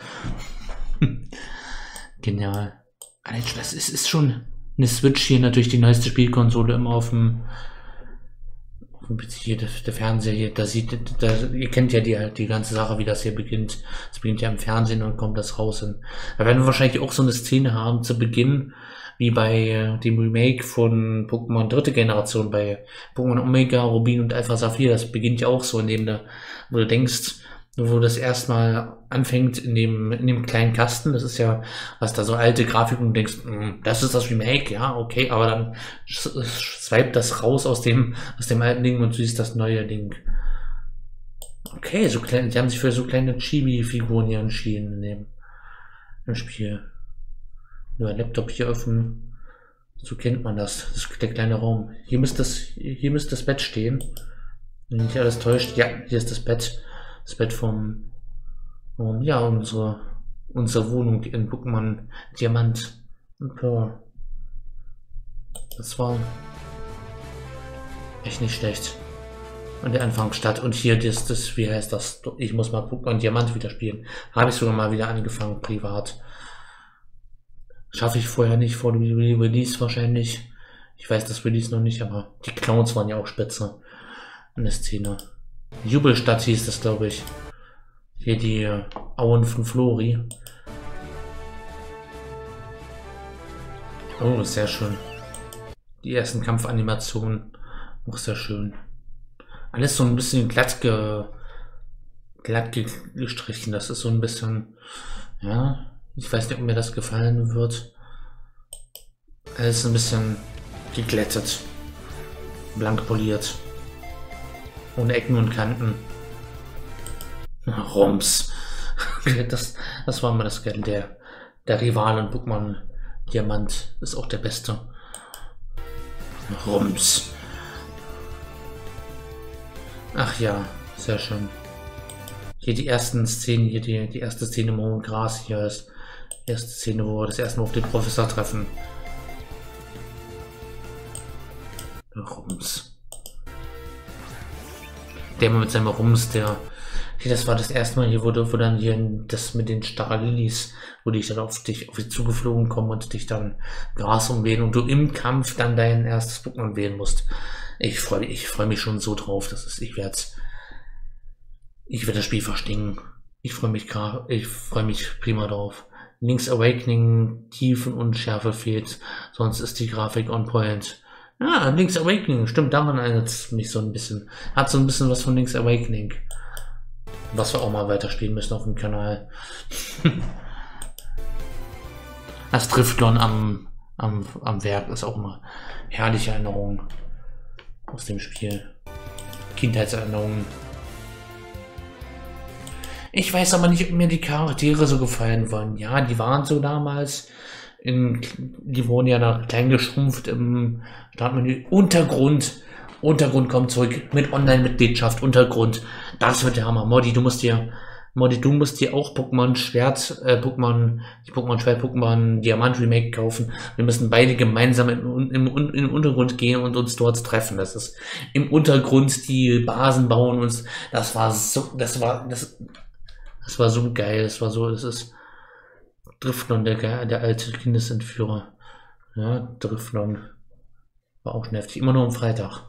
Genial. Das ist, ist schon eine Switch hier, natürlich die neueste Spielkonsole immer auf dem, auf dem P C, der, der Fernseher hier, da sieht, da, ihr kennt ja die, die ganze Sache, wie das hier beginnt. Es beginnt ja im Fernsehen und kommt das raus hin. Da werden wir wahrscheinlich auch so eine Szene haben zu Beginn, wie bei äh, dem Remake von Pokémon dritte Generation, bei Pokémon Omega, Rubin und Alpha Saphir. Das beginnt ja auch so, in dem da, wo du denkst, wo das erstmal anfängt in dem, in dem kleinen Kasten, das ist ja, was da so alte Grafiken und denkst, das ist das Remake, ja, okay, aber dann swipet das raus aus dem, aus dem alten Ding und du siehst das neue Ding. Okay, so klein, die haben sich für so kleine Chibi-Figuren hier entschieden in dem, im Spiel. Nur Laptop hier öffnen, so kennt man das, das ist der kleine Raum. Hier müsste das, hier müsste das Bett stehen. Wenn nicht alles täuscht, ja, hier ist das Bett. Das Bett vom, um, ja, unsere, unsere Wohnung in Pokémon Diamant und Pearl. Das war echt nicht schlecht. Und der Anfangsstadt. Und hier das, das, wie heißt das? Ich muss mal Pokémon Diamant wieder spielen. Habe ich sogar mal wieder angefangen, privat. Schaffe ich vorher nicht, vor dem Release wahrscheinlich. Ich weiß das Release noch nicht, aber die Clowns waren ja auch spitze in der Szene. Jubelstadt hieß das, glaube ich. Hier die äh, Auen von Flori. Oh, sehr schön. Die ersten Kampfanimationen. Auch sehr schön. Alles so ein bisschen glatt, ge, glatt gestrichen. Das ist so ein bisschen, ja, ich weiß nicht, ob mir das gefallen wird. Alles ein bisschen geglättet. Blank poliert. Ohne Ecken und Kanten. Rums. Das, das war mal das Geld. Der, der Rivalen Pokémon Diamant ist auch der beste. Rums. Ach ja, sehr schön. Hier die ersten Szenen, hier die, die erste Szene im hohen Gras, hier ist die erste Szene, wo wir das erste Mal auf den Professor treffen. Rums. Der mit seinem Rums, der, hier, das war das erste Mal hier, wo, wo dann hier das mit den Staralilis, wo die dann auf dich, auf dich zugeflogen kommen und dich dann Gras umwählen und du im Kampf dann dein erstes Pokémon wählen musst. Ich freue mich, ich freue mich schon so drauf, das ist, ich werde ich werde das Spiel verstehen. Ich freue mich gerade, ich freue mich prima drauf. Link's Awakening, Tiefen und Schärfe fehlt, sonst ist die Grafik on point. Ja, Link's Awakening, stimmt, da man erinnert mich so ein bisschen. Hat so ein bisschen was von Link's Awakening. Was wir auch mal weiterspielen müssen auf dem Kanal. Das Driftlon am, am, am Werk ist auch eine herrliche Erinnerung aus dem Spiel. Kindheitserinnerungen. Ich weiß aber nicht, ob mir die Charaktere so gefallen waren. Ja, die waren so damals in, die wurden ja nach klein geschrumpft im Startmenü. Untergrund, Untergrund kommt zurück mit Online-Mitgliedschaft, Untergrund. Das wird der Hammer. Modi, du musst dir, Modi, du musst dir auch Pokémon Schwert, äh, Pokémon, die Pokémon Schwert, Pokémon Diamant Remake kaufen. Wir müssen beide gemeinsam im, im, im Untergrund gehen und uns dort treffen. Das ist im Untergrund die Basen bauen und das war so, das war, das, das war so geil. Das war so, das ist Driftlon, der, der alte Kindesentführer. Ja, Driftlon war auch nervig. Immer nur am Freitag.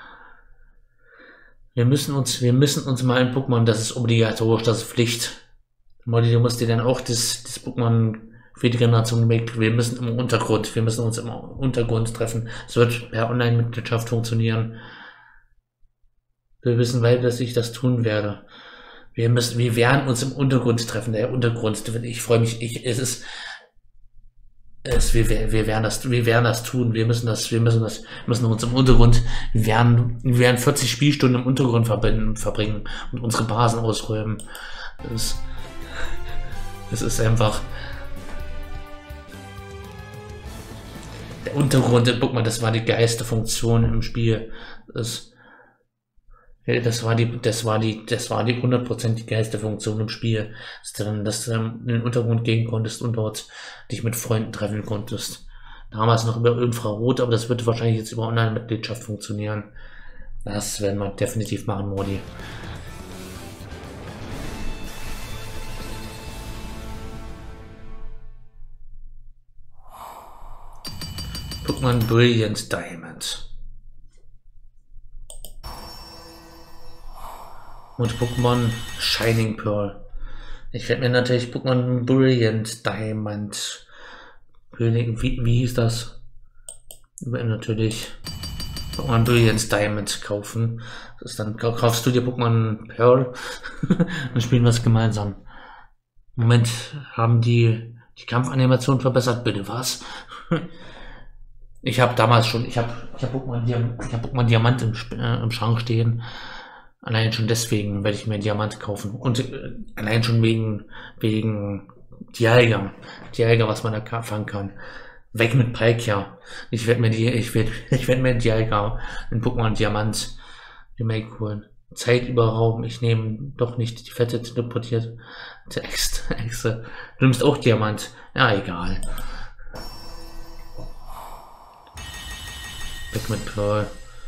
Wir müssen uns, wir müssen uns mal ein Pokémon, das ist obligatorisch, das ist Pflicht. Molly, du musst dir dann auch das, das Pokémon für die Generation Make. Wir müssen im Untergrund, wir müssen uns im Untergrund treffen. Es wird per Online-Mitgliedschaft funktionieren. Wir wissen, weil dass ich das tun werde. Wir müssen, wir werden uns im Untergrund treffen. Der Untergrund, ich freue mich, ich, es ist, es, wir, wir werden das, wir werden das tun. Wir müssen das, wir müssen das, müssen uns im Untergrund, wir werden, wir werden vierzig Spielstunden im Untergrund verbringen, verbringen und unsere Basen ausräumen. Das, das ist einfach, der Untergrund, guck mal, das war die geilste Funktion im Spiel. Das, Das war die, das war die, das war die hundertprozentig geilste Funktion im Spiel, dass du dann, dass du dann in den Untergrund gehen konntest und dort dich mit Freunden treffen konntest. Damals noch über Infrarot, aber das wird wahrscheinlich jetzt über Online-Mitgliedschaft funktionieren. Das werden wir definitiv machen, Modi. Pokémon Brilliant Diamond. Und Pokémon Shining Pearl. Ich werde mir natürlich Pokémon Brilliant Diamond. Wie, wie hieß das? Ich werde natürlich Pokémon Brilliant Diamond kaufen. Das ist dann kaufst du dir Pokémon Pearl und spielen wir es gemeinsam. Im Moment haben die die Kampfanimation verbessert. Bitte was? Ich habe damals schon, ich habe ich hab Pokémon, Diam ich hab Pokémon Diamant im, äh, im Schrank stehen. Allein schon deswegen werde ich mir einen Diamant kaufen. Und äh, allein schon wegen, wegen Dialga. Dialga, was man da fangen kann. Weg mit Palkia. Ich werde mir die, ich werde, ich werde mir Dialga in Pokémon Diamant Remake holen. Zeit überrauben. Ich nehme doch nicht die fette teleportierte Echse. Echse. Du nimmst auch Diamant. Ja, egal. Weg mit Pearl.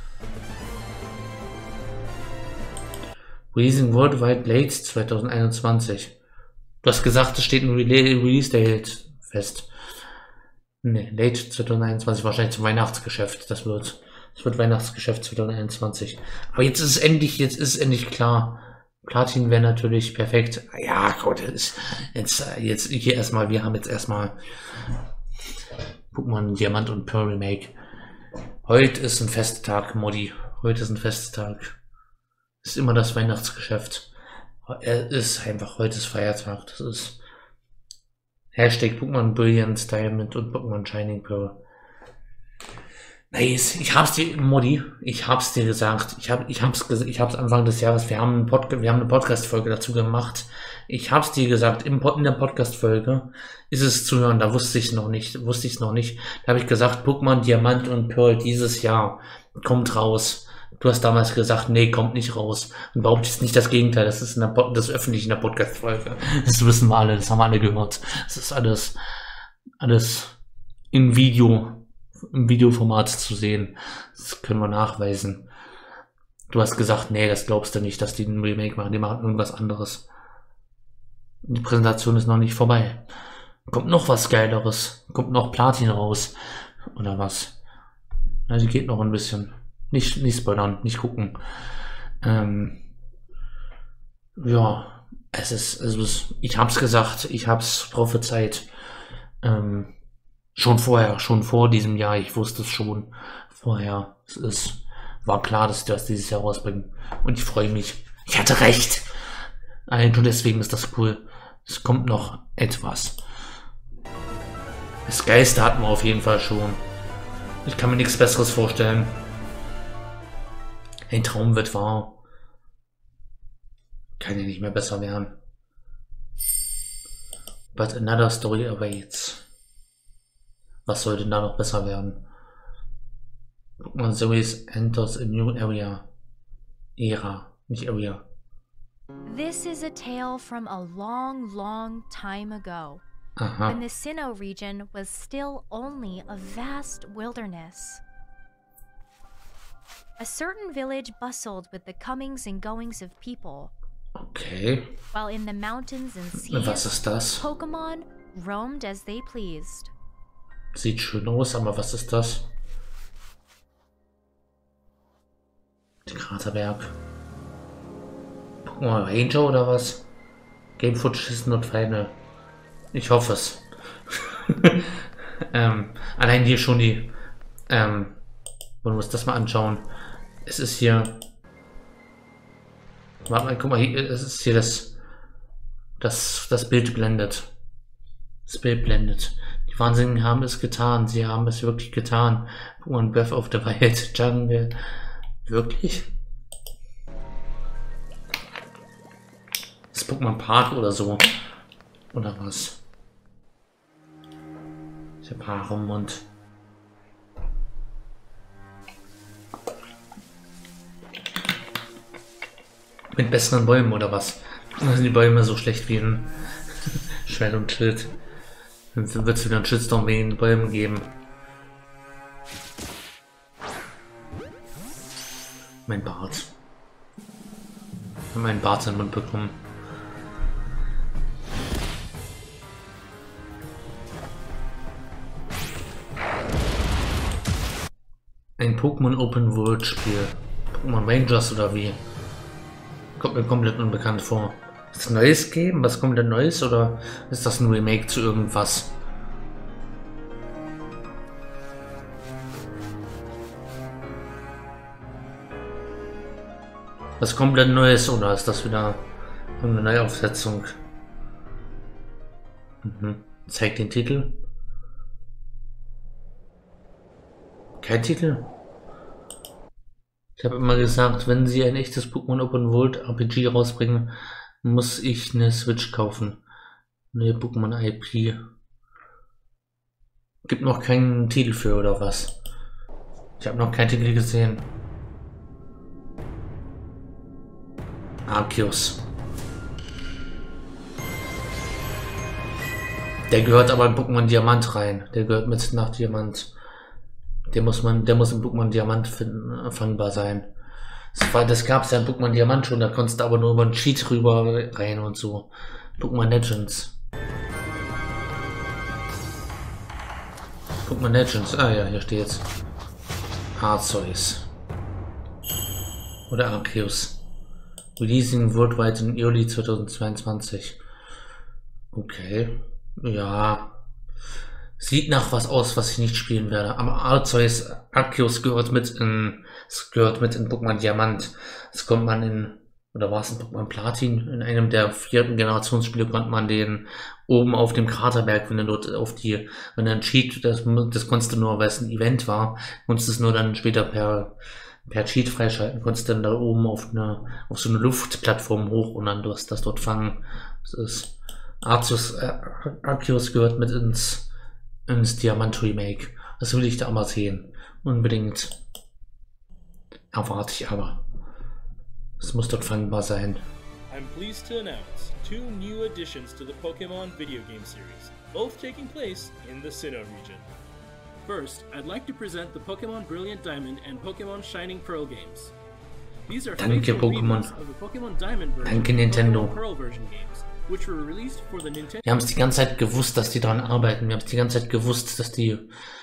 Releasing Worldwide Blades zwanzig einundzwanzig. Du hast gesagt, es steht ein Release-Date fest. Ne, Late zwanzig einundzwanzig, wahrscheinlich zum Weihnachtsgeschäft. Das wird, das wird Weihnachtsgeschäft zwanzig einundzwanzig. Aber jetzt ist es endlich, jetzt ist es endlich klar. Platin wäre natürlich perfekt. Ja, Gott, jetzt, jetzt, jetzt hier erstmal, wir haben jetzt erstmal Pokémon Diamant und Pearl Remake. Heute ist ein Festtag, Modi. Heute ist ein Festtag. Ist immer das Weihnachtsgeschäft. Er ist einfach, heute ist Feiertag. Das ist Hashtag Pokémon Brilliant Diamond und Pokémon Shining Pearl. Nice. Ich hab's dir, Modi, ich hab's dir gesagt. Ich hab, ich hab's, ich hab's Anfang des Jahres, wir haben, einen Pod, wir haben eine Podcast-Folge dazu gemacht. Ich hab's dir gesagt, im Pod, in der Podcast-Folge ist es zu hören, da wusste ich es noch nicht, wusste ich es noch nicht. Da habe ich gesagt, Pokémon Diamant und Pearl dieses Jahr kommt raus. Du hast damals gesagt, nee, kommt nicht raus. Und behauptest nicht das Gegenteil. Das ist, in der Pod das ist öffentlich in der Podcast-Folge. Das wissen wir alle, das haben wir alle gehört. Das ist alles, alles in Video, im Videoformat zu sehen. Das können wir nachweisen. Du hast gesagt, nee, das glaubst du nicht, dass die einen Remake machen. Die machen irgendwas anderes. Die Präsentation ist noch nicht vorbei. Kommt noch was Geileres. Kommt noch Platin raus. Oder was? Na, die geht noch ein bisschen. Nicht, nicht spoilern, nicht gucken. Ähm, ja, es ist, es ist, ich hab's gesagt, ich hab's prophezeit. Ähm, schon vorher, schon vor diesem Jahr, ich wusste es schon vorher. Es ist, war klar, dass die das dieses Jahr rausbringen. Und ich freue mich. Ich hatte recht. Allein schon deswegen ist das cool. Es kommt noch etwas. Das Geiste hatten wir auf jeden Fall schon. Ich kann mir nichts Besseres vorstellen. Ein Traum wird wahr. Kann ja nicht mehr besser werden. But another story awaits. Was sollte da noch besser werden? Pokémon Series enters a new area. Era, nicht Area. This is a tale from a long, long time ago, Aha. when the Sinnoh region was still only a vast wilderness. A certain village bustled with the comings and goings of people, Okay. while in the mountains and Was seas, ist das? Pokémon roamed as they pleased. Sieht schön aus, aber was ist das? Der Kraterberg. Pokémon Ranger oder was? Game for Schisten und Feinde. Ich hoffe es. ähm, allein hier schon die. Ähm, man muss das mal anschauen. Es ist hier. Warte mal, guck mal, hier, es ist hier das. Das, das Bild blendet. Das Bild blendet. Die Wahnsinnigen haben es getan. Sie haben es wirklich getan. Pokémon Breath of the Wild Jungle. Wirklich? Das Pokémon Park oder so. Oder was? Der Park im Mund. Mit besseren Bäumen oder was? Oder sind die Bäume so schlecht wie ein Schwert und Schild? Dann wird es wieder einen Shitstorm wegen den Bäumen geben. Mein Bart. Ich habe meinen Bart in den Mund bekommen. Ein Pokémon Open World Spiel. Pokémon Rangers oder wie? Kommt mir komplett unbekannt vor. Ist es ein neues Game? Was kommt denn Neues? Oder ist das ein Remake zu irgendwas? Was komplett Neues oder ist das wieder eine neue Aufsetzung? Mhm. Zeigt den Titel. Kein Titel. Ich habe immer gesagt, wenn sie ein echtes Pokémon Open World R P G rausbringen, muss ich eine Switch kaufen. Eine Pokémon I P. Gibt noch keinen Titel für oder was? Ich habe noch keinen Titel gesehen. Arceus. Der gehört aber in Pokémon Diamant rein. Der gehört mit nach Diamant. Der muss man, der muss in Pokémon Diamant finden, fangbar sein. Das, war, das gab es ja in Pokémon Diamant schon, da konntest du aber nur über einen Cheat rüber rein und so. Pokémon Legends. Pokémon Legends, ah ja, hier steht's. Arceus. Oder Arceus. Releasing worldwide in early zweitausendzweiundzwanzig. Okay. Ja. Sieht nach was aus, was ich nicht spielen werde. Aber Arceus, Arceus gehört mit in, es gehört mit in Pokémon Diamant. Das kommt man in, oder war es in Pokémon Platin? In einem der vierten Generationsspiele konnte man den oben auf dem Kraterberg, wenn du dort auf die, wenn du ein Cheat, das, das konntest du nur, weil es ein Event war, konntest du es nur dann später per, per Cheat freischalten, konntest du dann da oben auf eine, auf so eine Luftplattform hoch und dann das, das dort fangen. Das ist, Arceus, äh, Arceus gehört mit ins, ins Diamant Remake. Das will ich da mal sehen. Unbedingt. Erwarte ich aber. Es muss dort fangbar sein. I'm pleased to announce two new additions to the Pokemon video game series, both taking place in the Sinnoh region. First, I'd like to present the Pokemon Brilliant Diamond and Pokemon Shining Pearl games. These are Danke, faithful Pokémon. reboots of the Pokemon Diamond version Danke, and Nintendo. Pokemon Pearl version games, which were released for the Nintendo. Wir haben es die ganze Zeit gewusst, dass die daran arbeiten. Wir haben es die ganze Zeit gewusst, dass die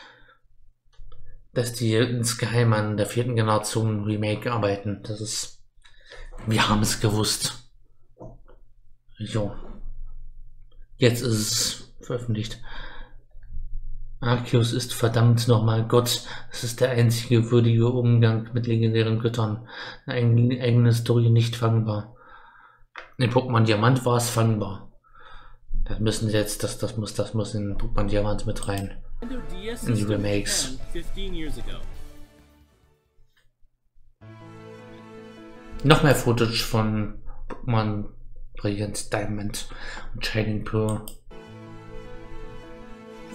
dass die insgeheim an der vierten Generation Remake arbeiten. Das ist, wir haben es gewusst. Jo. Jetzt ist es veröffentlicht. Arceus ist verdammt nochmal Gott. Es ist der einzige würdige Umgang mit legendären Göttern. Eine eigene Story nicht fangbar. In Pokémon Diamant war es fangbar. Das müssen sie jetzt, das, das muss, das muss in Pokémon Diamant mit rein. D S In die system in Remakes. Japan fifteen years ago. Noch mehr Footage von Pokémon Brilliant Diamond und Shining Pearl.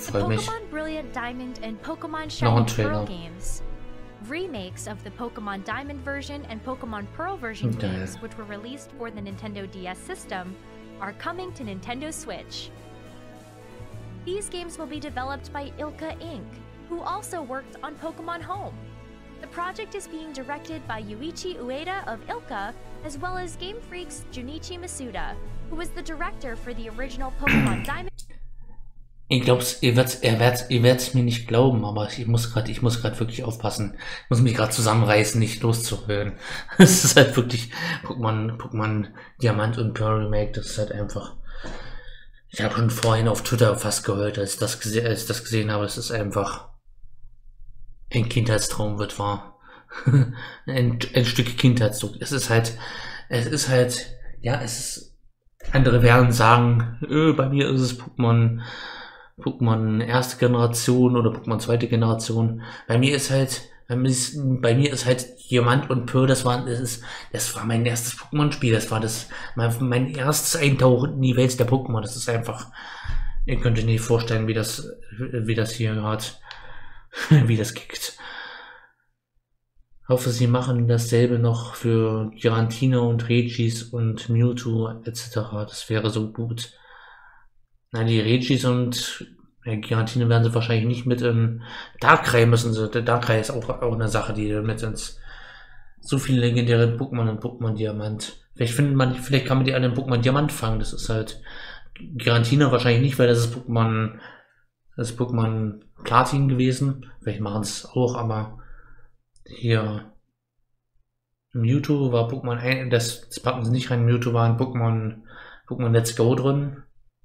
The Freut mich. Pokemon Brilliant Diamond and Pokemon Noch ein Shining Pearl Trailer. games. Remakes of the Pokemon Diamond version and Pokemon Pearl version Geil. games, which were released for the Nintendo D S system, are coming to Nintendo Switch. These games will be developed by Ilka Incorporated, who also worked on Pokemon Home. The project is being directed by Yuichi Ueda of Ilka, as well as Game Freak's Junichi Masuda, who was the director for the original Pokemon Diamond. Ich glaube, ihr werdet ihr werdet, ihr werdet mir nicht glauben, aber ich muss gerade, ich muss gerade wirklich aufpassen. Ich muss mich gerade zusammenreißen, nicht loszuhören. Es ist halt wirklich Pokémon, Pokémon Diamant und Pearl Remake, das ist halt einfach. Ich habe schon vorhin auf Twitter fast geheult, als ich das, gese als ich das gesehen habe. Es ist einfach ein Kindheitstraum wird wahr. ein, ein Stück Kindheitstraum. Es ist halt, es ist halt, ja, es ist, andere werden sagen, öh, bei mir ist es Pokémon, Pokémon erste Generation oder Pokémon zweite Generation. Bei mir ist halt, bei mir ist, bei mir ist halt Diamant und Pearl, das war, das ist, das war mein erstes Pokémon-Spiel, das war das, mein, mein erstes Eintauchen in die Welt der Pokémon. Das ist einfach, ihr könnt euch nicht vorstellen, wie das, wie das hier gerade, wie das kickt. Ich hoffe, sie machen dasselbe noch für Giratina und Regis und Mewtwo et cetera. Das wäre so gut. Na, die Regis und ja, Giratina werden sie wahrscheinlich nicht mit in Darkrai müssen sie. Der Darkrai ist auch, auch eine Sache, die mit ins so viele legendäre Pokémon und Pokémon Diamant. Vielleicht findet man, vielleicht kann man die alle in Pokémon Diamant fangen. Das ist halt Giratina wahrscheinlich nicht, weil das ist Pokémon, das ist Pokémon Platin gewesen. Vielleicht machen es auch, aber hier Mewtwo war Pokémon ein, das, das packen sie nicht rein. Mewtwo war in Pokémon Pokémon Let's Go drin.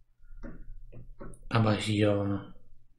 Aber hier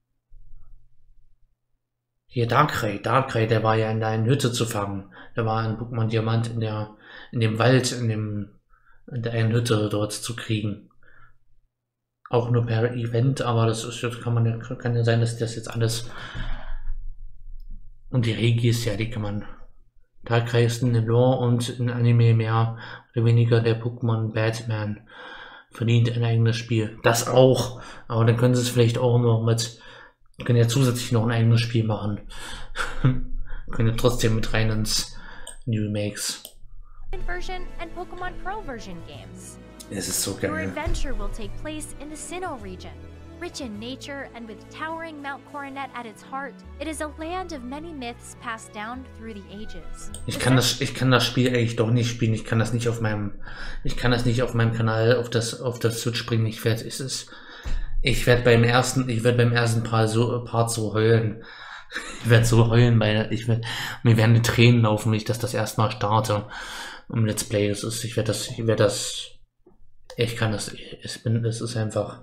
hier Darkrai, Darkrai, der war ja in der Hütte zu fangen. Der war in Pokémon Diamant in der in dem Wald, in dem in der einen Hütte dort zu kriegen. Auch nur per Event, aber das ist, das kann man ja, kann ja sein, dass das jetzt alles. Und die Regis, ja, die kann man. Darkrai ist in Lore und in Anime mehr oder weniger der Pokémon Batman. Verdient ein eigenes Spiel. Das auch. Aber dann können sie es vielleicht auch noch mit. Können ja zusätzlich noch ein eigenes Spiel machen. Können ja trotzdem mit rein ins in die Remakes. Version and Pokemon Pearl version games. Es ist so Your geil. adventure will take place in the Sinnoh region. Rich in nature and with towering Mount Coronet at its heart, it is a land of many myths passed down through the ages. Ich kann das, ich kann das Spiel eigentlich doch nicht spielen. Ich kann das nicht auf meinem, ich kann das nicht auf meinem Kanal auf das, auf das Switch bringen. Ich werde, es ist, ich werde beim ersten, ich werde beim ersten Part so, Part so heulen. Ich werde so heulen, weil ich werde, mir werden die Tränen laufen, wenn ich das das erste Mal starte. Im Let's Play, das ist, ich werde das, ich werde das, ich kann das, ich bin, es ist einfach.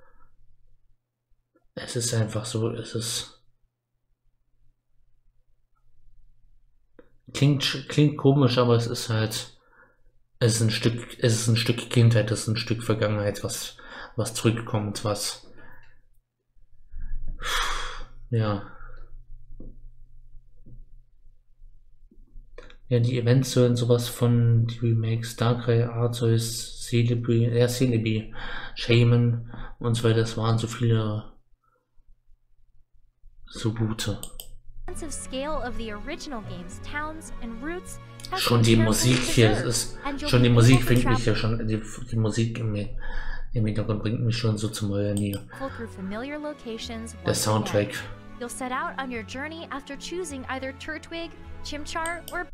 Es ist einfach so, es ist. Klingt, klingt komisch, aber es ist halt. Es ist ein Stück, es ist ein Stück Kindheit, es ist ein Stück Vergangenheit, was, was zurückkommt, was. Ja. Ja, die Events sollen sowas von die Remakes Darkrai, Arceus, Celebi, ja, Celebi, Shaman und so weiter. Das waren so viele. So gute. Schon die Musik hier ist, schon die Musik bringt mich ja schon, die, die Musik im, im Hintergrund bringt mich schon so zum Heulen hier. Der Soundtrack. You'll set out on your journey after choosing either Turtwig, Chimchar or.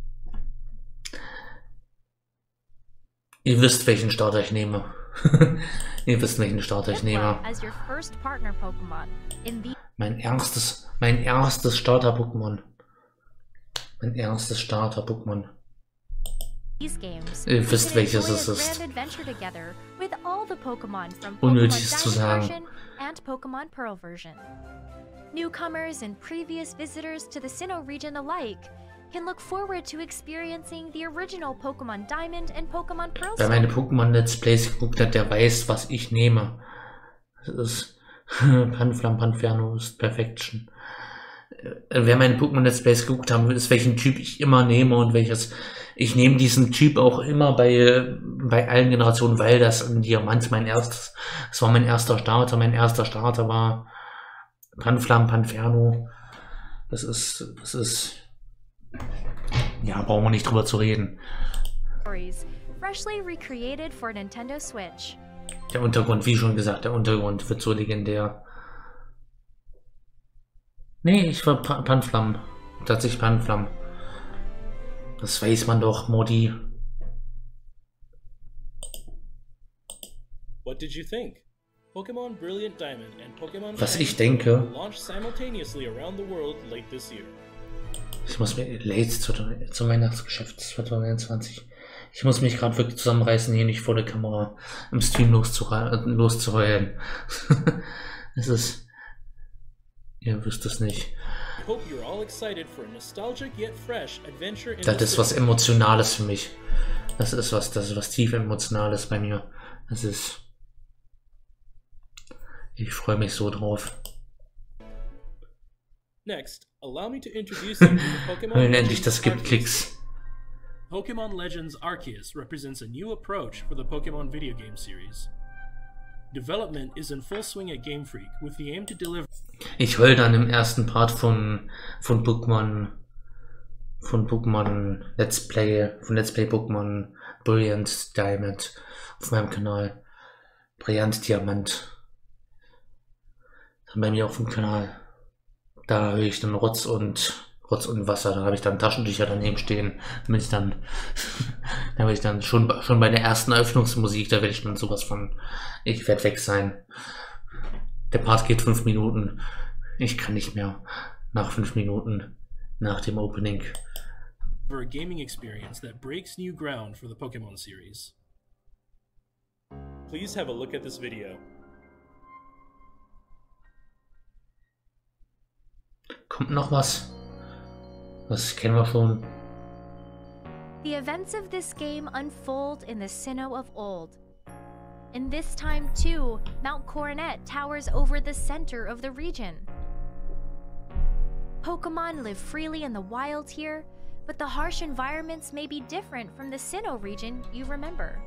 Ihr wisst, welchen Starter ich nehme. Ihr wisst, welchen Starter ich nehme. As your first partner Pokemon in the Mein erstes, mein erstes Starter-Pokémon. Mein erstes Starter-Pokémon. These games, Ihr wisst, welches es ist. Unnötig zu sagen. And Pokemon Pearl version. Newcomers and previous visitors to the Sinnoh region alike can look forward to experiencing the original Pokemon Diamond and Pokemon Pearl. Wer meine Pokémon Let's Plays geguckt hat, der weiß, was ich nehme. Das ist Panflam, Panferno ist Perfection. Wer meine Pokémon Let's Plays geguckt haben, ist, welchen Typ ich immer nehme und welches. Ich nehme diesen Typ auch immer bei, bei allen Generationen, weil das ein Diamant mein erstes, das war mein erster Starter. Mein erster Starter war Panflam, Panferno. Das ist, das ist, ja, brauchen wir nicht drüber zu reden. Stories, freshly recreated for Nintendo Switch. Der Untergrund, wie schon gesagt, der Untergrund wird so legendär. Nee, ich war pa Panflam. Tatsächlich Panflam. Das weiß man doch, Modi. What did you think? Pokémon Brilliant Diamond and Pokémon Was Shiny ich denke, will launch simultaneously around the world late this year. ich muss mir late zu, zum Weihnachtsgeschäft zwanzig einundzwanzig. Ich muss mich gerade wirklich zusammenreißen, hier nicht vor der Kamera im Stream loszuheulen. Es ist, ihr wisst es nicht. Hope you're all excited for a nostalgic yet fresh adventure in Das the ist was city. Emotionales für mich. Das ist was, das ist was tief Emotionales bei mir. Das ist, ich freue mich so drauf. Next, allow me to introduce you to the Pokémon Wenn endlich Legends das gibt Arceus. Klicks. Pokémon Legends Arceus represents a new approach for the Pokémon video game series. Development is in full swing at Game Freak with the aim to deliver. Ich heul dann im ersten Part von von Pokémon von Pokémon Let's Play von Let's Play Pokémon Brilliant Diamond auf meinem Kanal. Brillant Diamant. Dann bei mir auf dem Kanal. Da höre ich dann Rotz und Rotz und Wasser. Da habe ich dann Taschentücher daneben stehen, damit ich dann, da werde ich dann schon schon bei der ersten Eröffnungsmusik, da werde ich dann sowas von, ich werde weg sein. Der Part geht fünf Minuten. Ich kann nicht mehr nach fünf Minuten nach dem Opening. For a gaming experience that breaks new ground for the Pokémon series. Please have a look at this video. Kommt noch was? Das kennen wir schon. The events of this game unfold in the Sinnoh of old. In this time, too, Mount Coronet towers over the center of the region. Pokemon live freely in the wild here, but the harsh environments may be different from the Sinnoh region you remember.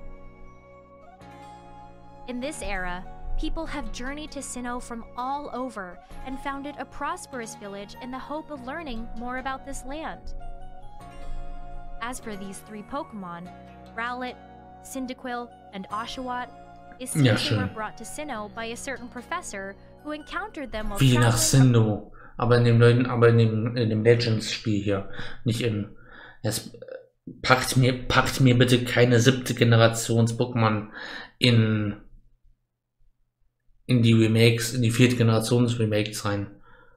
In this era, people have journeyed to Sinnoh from all over and founded a prosperous village in the hope of learning more about this land. As for these three Pokemon, Rowlet, Cyndaquil, and Oshawott, it seems Ja, they were schön. brought to Sinnoh by a certain professor who encountered them while Wie nach traveling. Sinnoh. Aber in dem neuen, aber in dem, in dem Legends-Spiel hier. Nicht in. Es packt mir, packt mir bitte keine siebte Generations Pokémon in. in die Remakes, in die vierte Generations Remakes rein.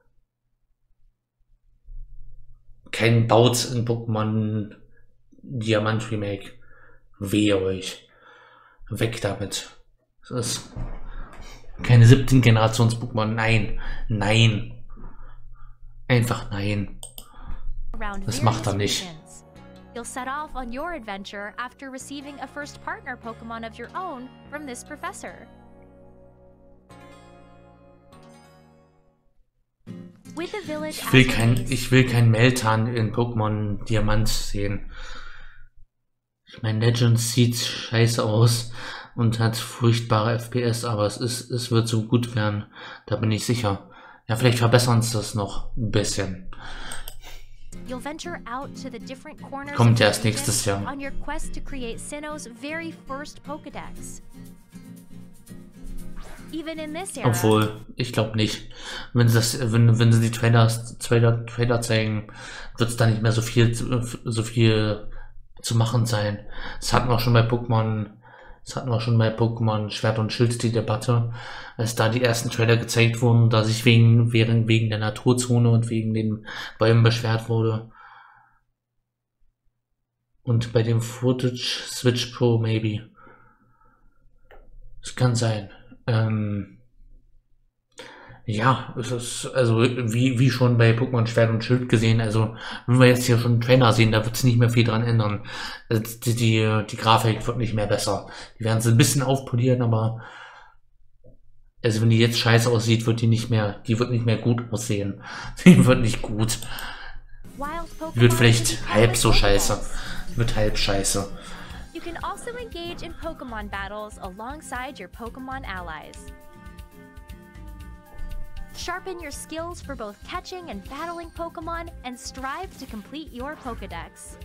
Kein Bautz in Pokémon Diamant Remake. Wehe euch. Weg damit. Das ist keine siebten Generations Pokémon. Nein. Nein. Einfach nein. Around Das macht er various nicht. regions. You'll set off on your adventure after receiving a first partner Pokemon of your own from this professor. With the village Ich will as your kein, base, ich will kein Meltan in Pokémon Diamant sehen. Ich meine, Legends sieht scheiße aus und hat furchtbare F P S, aber es ist, es wird so gut werden. Da bin ich sicher. Ja, vielleicht verbessern sie das noch ein bisschen. you'll venture out to the different corners Kommt of the erst region nächstes Jahr. on your quest to create Sinnoh's very first Pokédex. Even in this era, Obwohl, ich glaube nicht. Wenn sie das, wenn, wenn sie die Trailers, Trailer, Trailer zeigen, wird es da nicht mehr so viel, so viel zu machen sein. Das hatten wir auch schon bei Pokémon, das hatten wir schon bei Pokémon Schwert und Schild die Debatte, als da die ersten Trailer gezeigt wurden, da sich wegen, wegen, wegen der Naturzone und wegen den Bäumen beschwert wurde. Und bei dem Footage Switch Pro maybe. Es kann sein. Ähm, ja, es ist, also wie, wie schon bei Pokémon Schwert und Schild gesehen, also wenn wir jetzt hier schon einen Trainer sehen, da wird sich nicht mehr viel dran ändern. Also Die, die, die Grafik wird nicht mehr besser. Die werden sie ein bisschen aufpolieren, aber also wenn die jetzt scheiße aussieht, wird die nicht mehr, die wird nicht mehr gut aussehen. Die wird nicht gut. wild Pokemon Die wird can vielleicht become halb so Pokédex. scheiße. Die wird halb scheiße. You can also engage in Pokemon battles alongside your Pokemon allies. Sharpen your skills for both catching and battling Pokémon and strive to complete your Pokédex.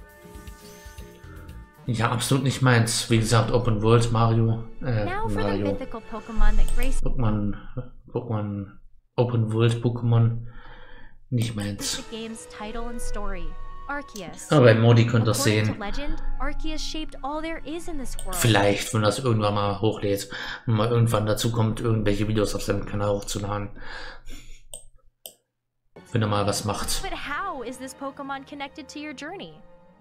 Ja, absolut nicht meins. Wie gesagt, Open World Mario. Äh, Now for the Mario. mythical Pokémon that grace Pokémon, Pokémon, Open World Pokémon. Nicht meins. the game's title and story, Arceus. Aber bei Modi könnt ihr das According to sehen. legend, Arceus shaped all there is in this world. Vielleicht, wenn das irgendwann mal hochlädt. Wenn mal irgendwann dazu kommt, irgendwelche Videos auf seinem Kanal hochzuladen. Wenn er mal was macht. But how is this Pokemon connected to your journey?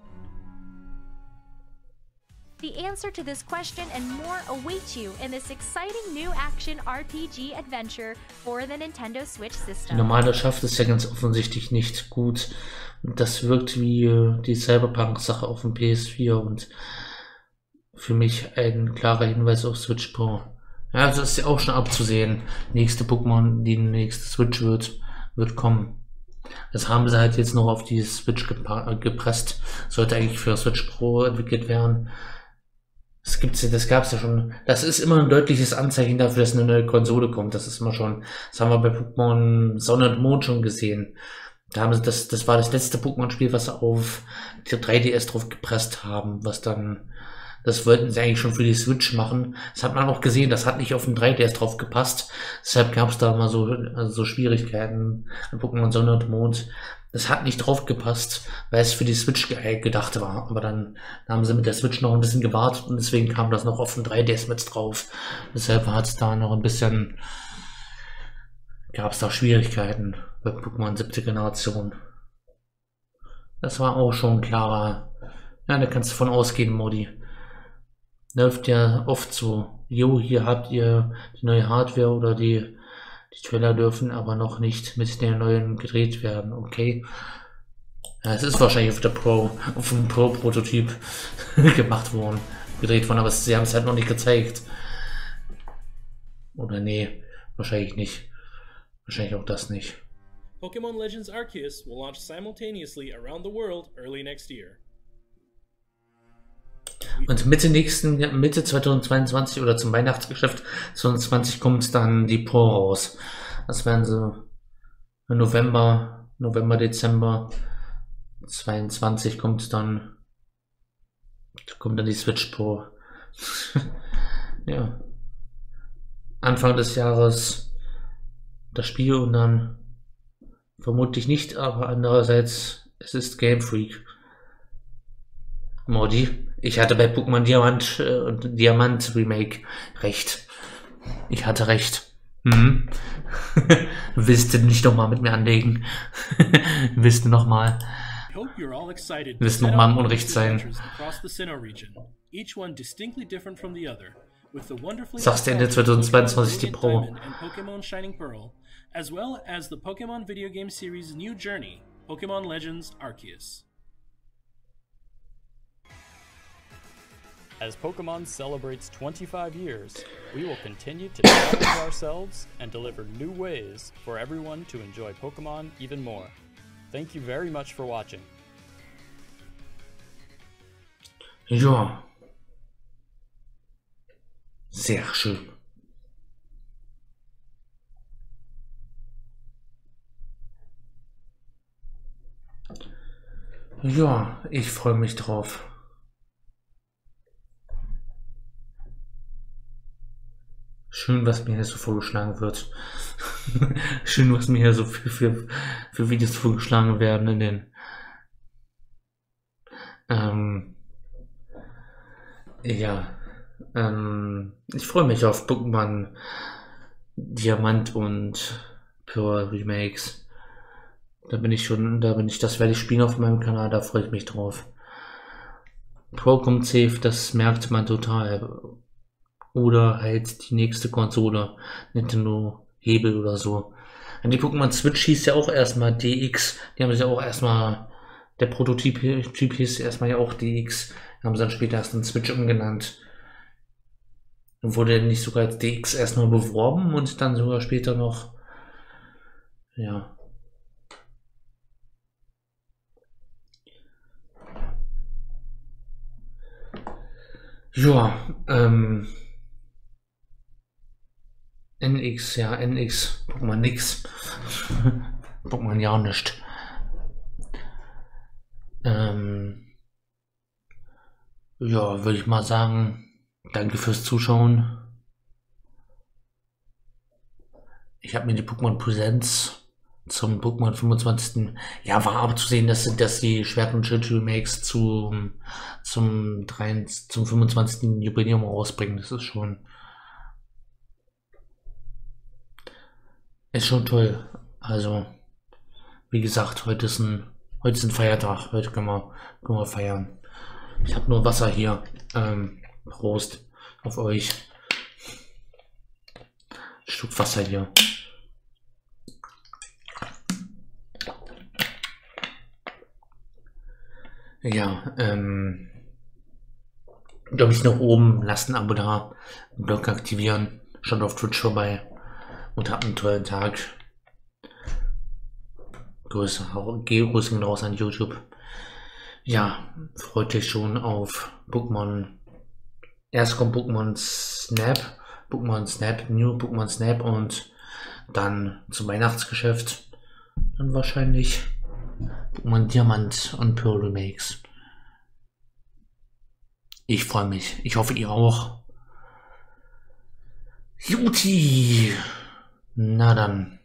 The answer to this question and more await you in this exciting new action R P G adventure for the Nintendo Switch Die system. normale schafft es ja ganz offensichtlich nicht gut. Und das wirkt wie äh, die Cyberpunk-Sache auf dem P S vier und für mich ein klarer Hinweis auf Switch Pro. Ja, also ist ja auch schon abzusehen. Nächste Pokémon, die nächste Switch wird, wird kommen. Das haben sie halt jetzt noch auf die Switch gepa- äh, gepresst. Sollte eigentlich für Switch Pro entwickelt werden. Das gibt's ja, das gab's ja schon. Das ist immer ein deutliches Anzeichen dafür, dass eine neue Konsole kommt. Das ist immer schon, das haben wir bei Pokémon Sonne und Mond schon gesehen. Da haben sie das, das war das letzte Pokémon-Spiel, was sie auf der drei D S drauf gepresst haben, was dann, das wollten sie eigentlich schon für die Switch machen. Das hat man auch gesehen, das hat nicht auf den drei D S drauf gepasst. Deshalb gab es da mal so, also so Schwierigkeiten an Pokémon Sonne und Mond. Das hat nicht drauf gepasst, weil es für die Switch ge gedacht war. Aber dann haben sie mit der Switch noch ein bisschen gewartet und deswegen kam das noch auf den drei D S mit drauf. Deshalb hat es da noch ein bisschen, gab es da Schwierigkeiten bei Pokémon siebte Generation. Das war auch schon klarer. Ja, da kannst du von ausgehen, Modi. Läuft ja oft so. Jo, hier habt ihr die neue Hardware oder die Die Trailer dürfen aber noch nicht mit der neuen gedreht werden, okay. Ja, es ist wahrscheinlich auf der Pro, auf dem Pro-Prototyp gemacht worden, gedreht worden, aber sie haben es halt noch nicht gezeigt. Oder nee, wahrscheinlich nicht. Wahrscheinlich auch das nicht. Pokemon Legends Arceus will launch simultaneously around the world early next year. Und Mitte nächsten, ja, Mitte zweitausendzweiundzwanzig oder zum Weihnachtsgeschäft zweitausendzwanzig kommt dann die Pro raus. Das werden sie im November, November, Dezember zweiundzwanzig kommt dann, kommt dann die Switch Pro. Ja. Anfang des Jahres das Spiel und dann vermutlich nicht, aber andererseits, es ist Game Freak. Modi. Ich hatte bei Pokémon Diamant äh, und Diamant Remake recht. Ich hatte recht. Mhm. Willst du nicht nochmal mit mir anlegen? Willst du nochmal? I hope you're all excited Willst to noch head mal im out on Unrecht these sein? adventures across the Sinnoh region, each one distinctly different from the other, with the wonderfully Sagst du Ende nostalgic zweitausendzweiundzwanzig die Pokemon Pro? Brilliant Diamond and Pokemon Shining Pearl, as well as the Pokemon video game series' new journey, Pokemon Legends Arceus. As Pokemon celebrates twenty-five years, we will continue to challenge ourselves and deliver new ways for everyone to enjoy Pokemon even more. Thank you very much for watching. Ja. Sehr schön. Ja, ich freue mich drauf. Schön, was mir hier so vorgeschlagen wird. Schön, was mir hier so für, für, für Videos vorgeschlagen werden in den ähm, ja ähm, ich freue mich auf Pokémon Diamant und Pearl Remakes. Da bin ich schon, da bin ich, das werde ich spielen auf meinem Kanal, da freue ich mich drauf. Pro kommt safe, das merkt man total. Oder halt die nächste Konsole, Nintendo Hebel oder so. Und die Pokémon Switch hieß ja auch erstmal D X. Die haben sich ja auch erstmal, der Prototyp Typ hieß erstmal ja auch D X. Die haben sie dann später erst in Switch umgenannt. Und wurde nicht sogar als D X erstmal beworben und dann sogar später noch, ja. Ja, ähm. N X, ja, N X. Pokémon nix. Pokémon ja nicht. Ähm, ja, würde ich mal sagen, danke fürs Zuschauen. Ich habe mir die Pokémon Präsenz zum Pokémon fünfundzwanzigsten Ja, war aber zu sehen, dass, dass die Schwert- und Schild-Remakes zum, zum, zum fünfundzwanzigsten Jubiläum rausbringen. Das ist schon, ist schon toll. Also, wie gesagt, heute ist ein, heute ist ein Feiertag. Heute können wir, können wir feiern. Ich habe nur Wasser hier. Ähm, Prost auf euch. Ein Stück Wasser hier. Ja, ähm, glaube ich, nach oben, lasst ein Abo da, Blog aktivieren, schaut auf Twitch vorbei und habt einen tollen Tag. Grüße, Grüße gehen raus an YouTube. Ja, freut euch schon auf Pokémon. Erst kommt Pokémon Snap, Pokémon Snap, New Pokémon Snap und dann zum Weihnachtsgeschäft. Dann wahrscheinlich Pokémon Diamant und Pearl Remakes. Ich freue mich. Ich hoffe, ihr auch. Juti! Na dann.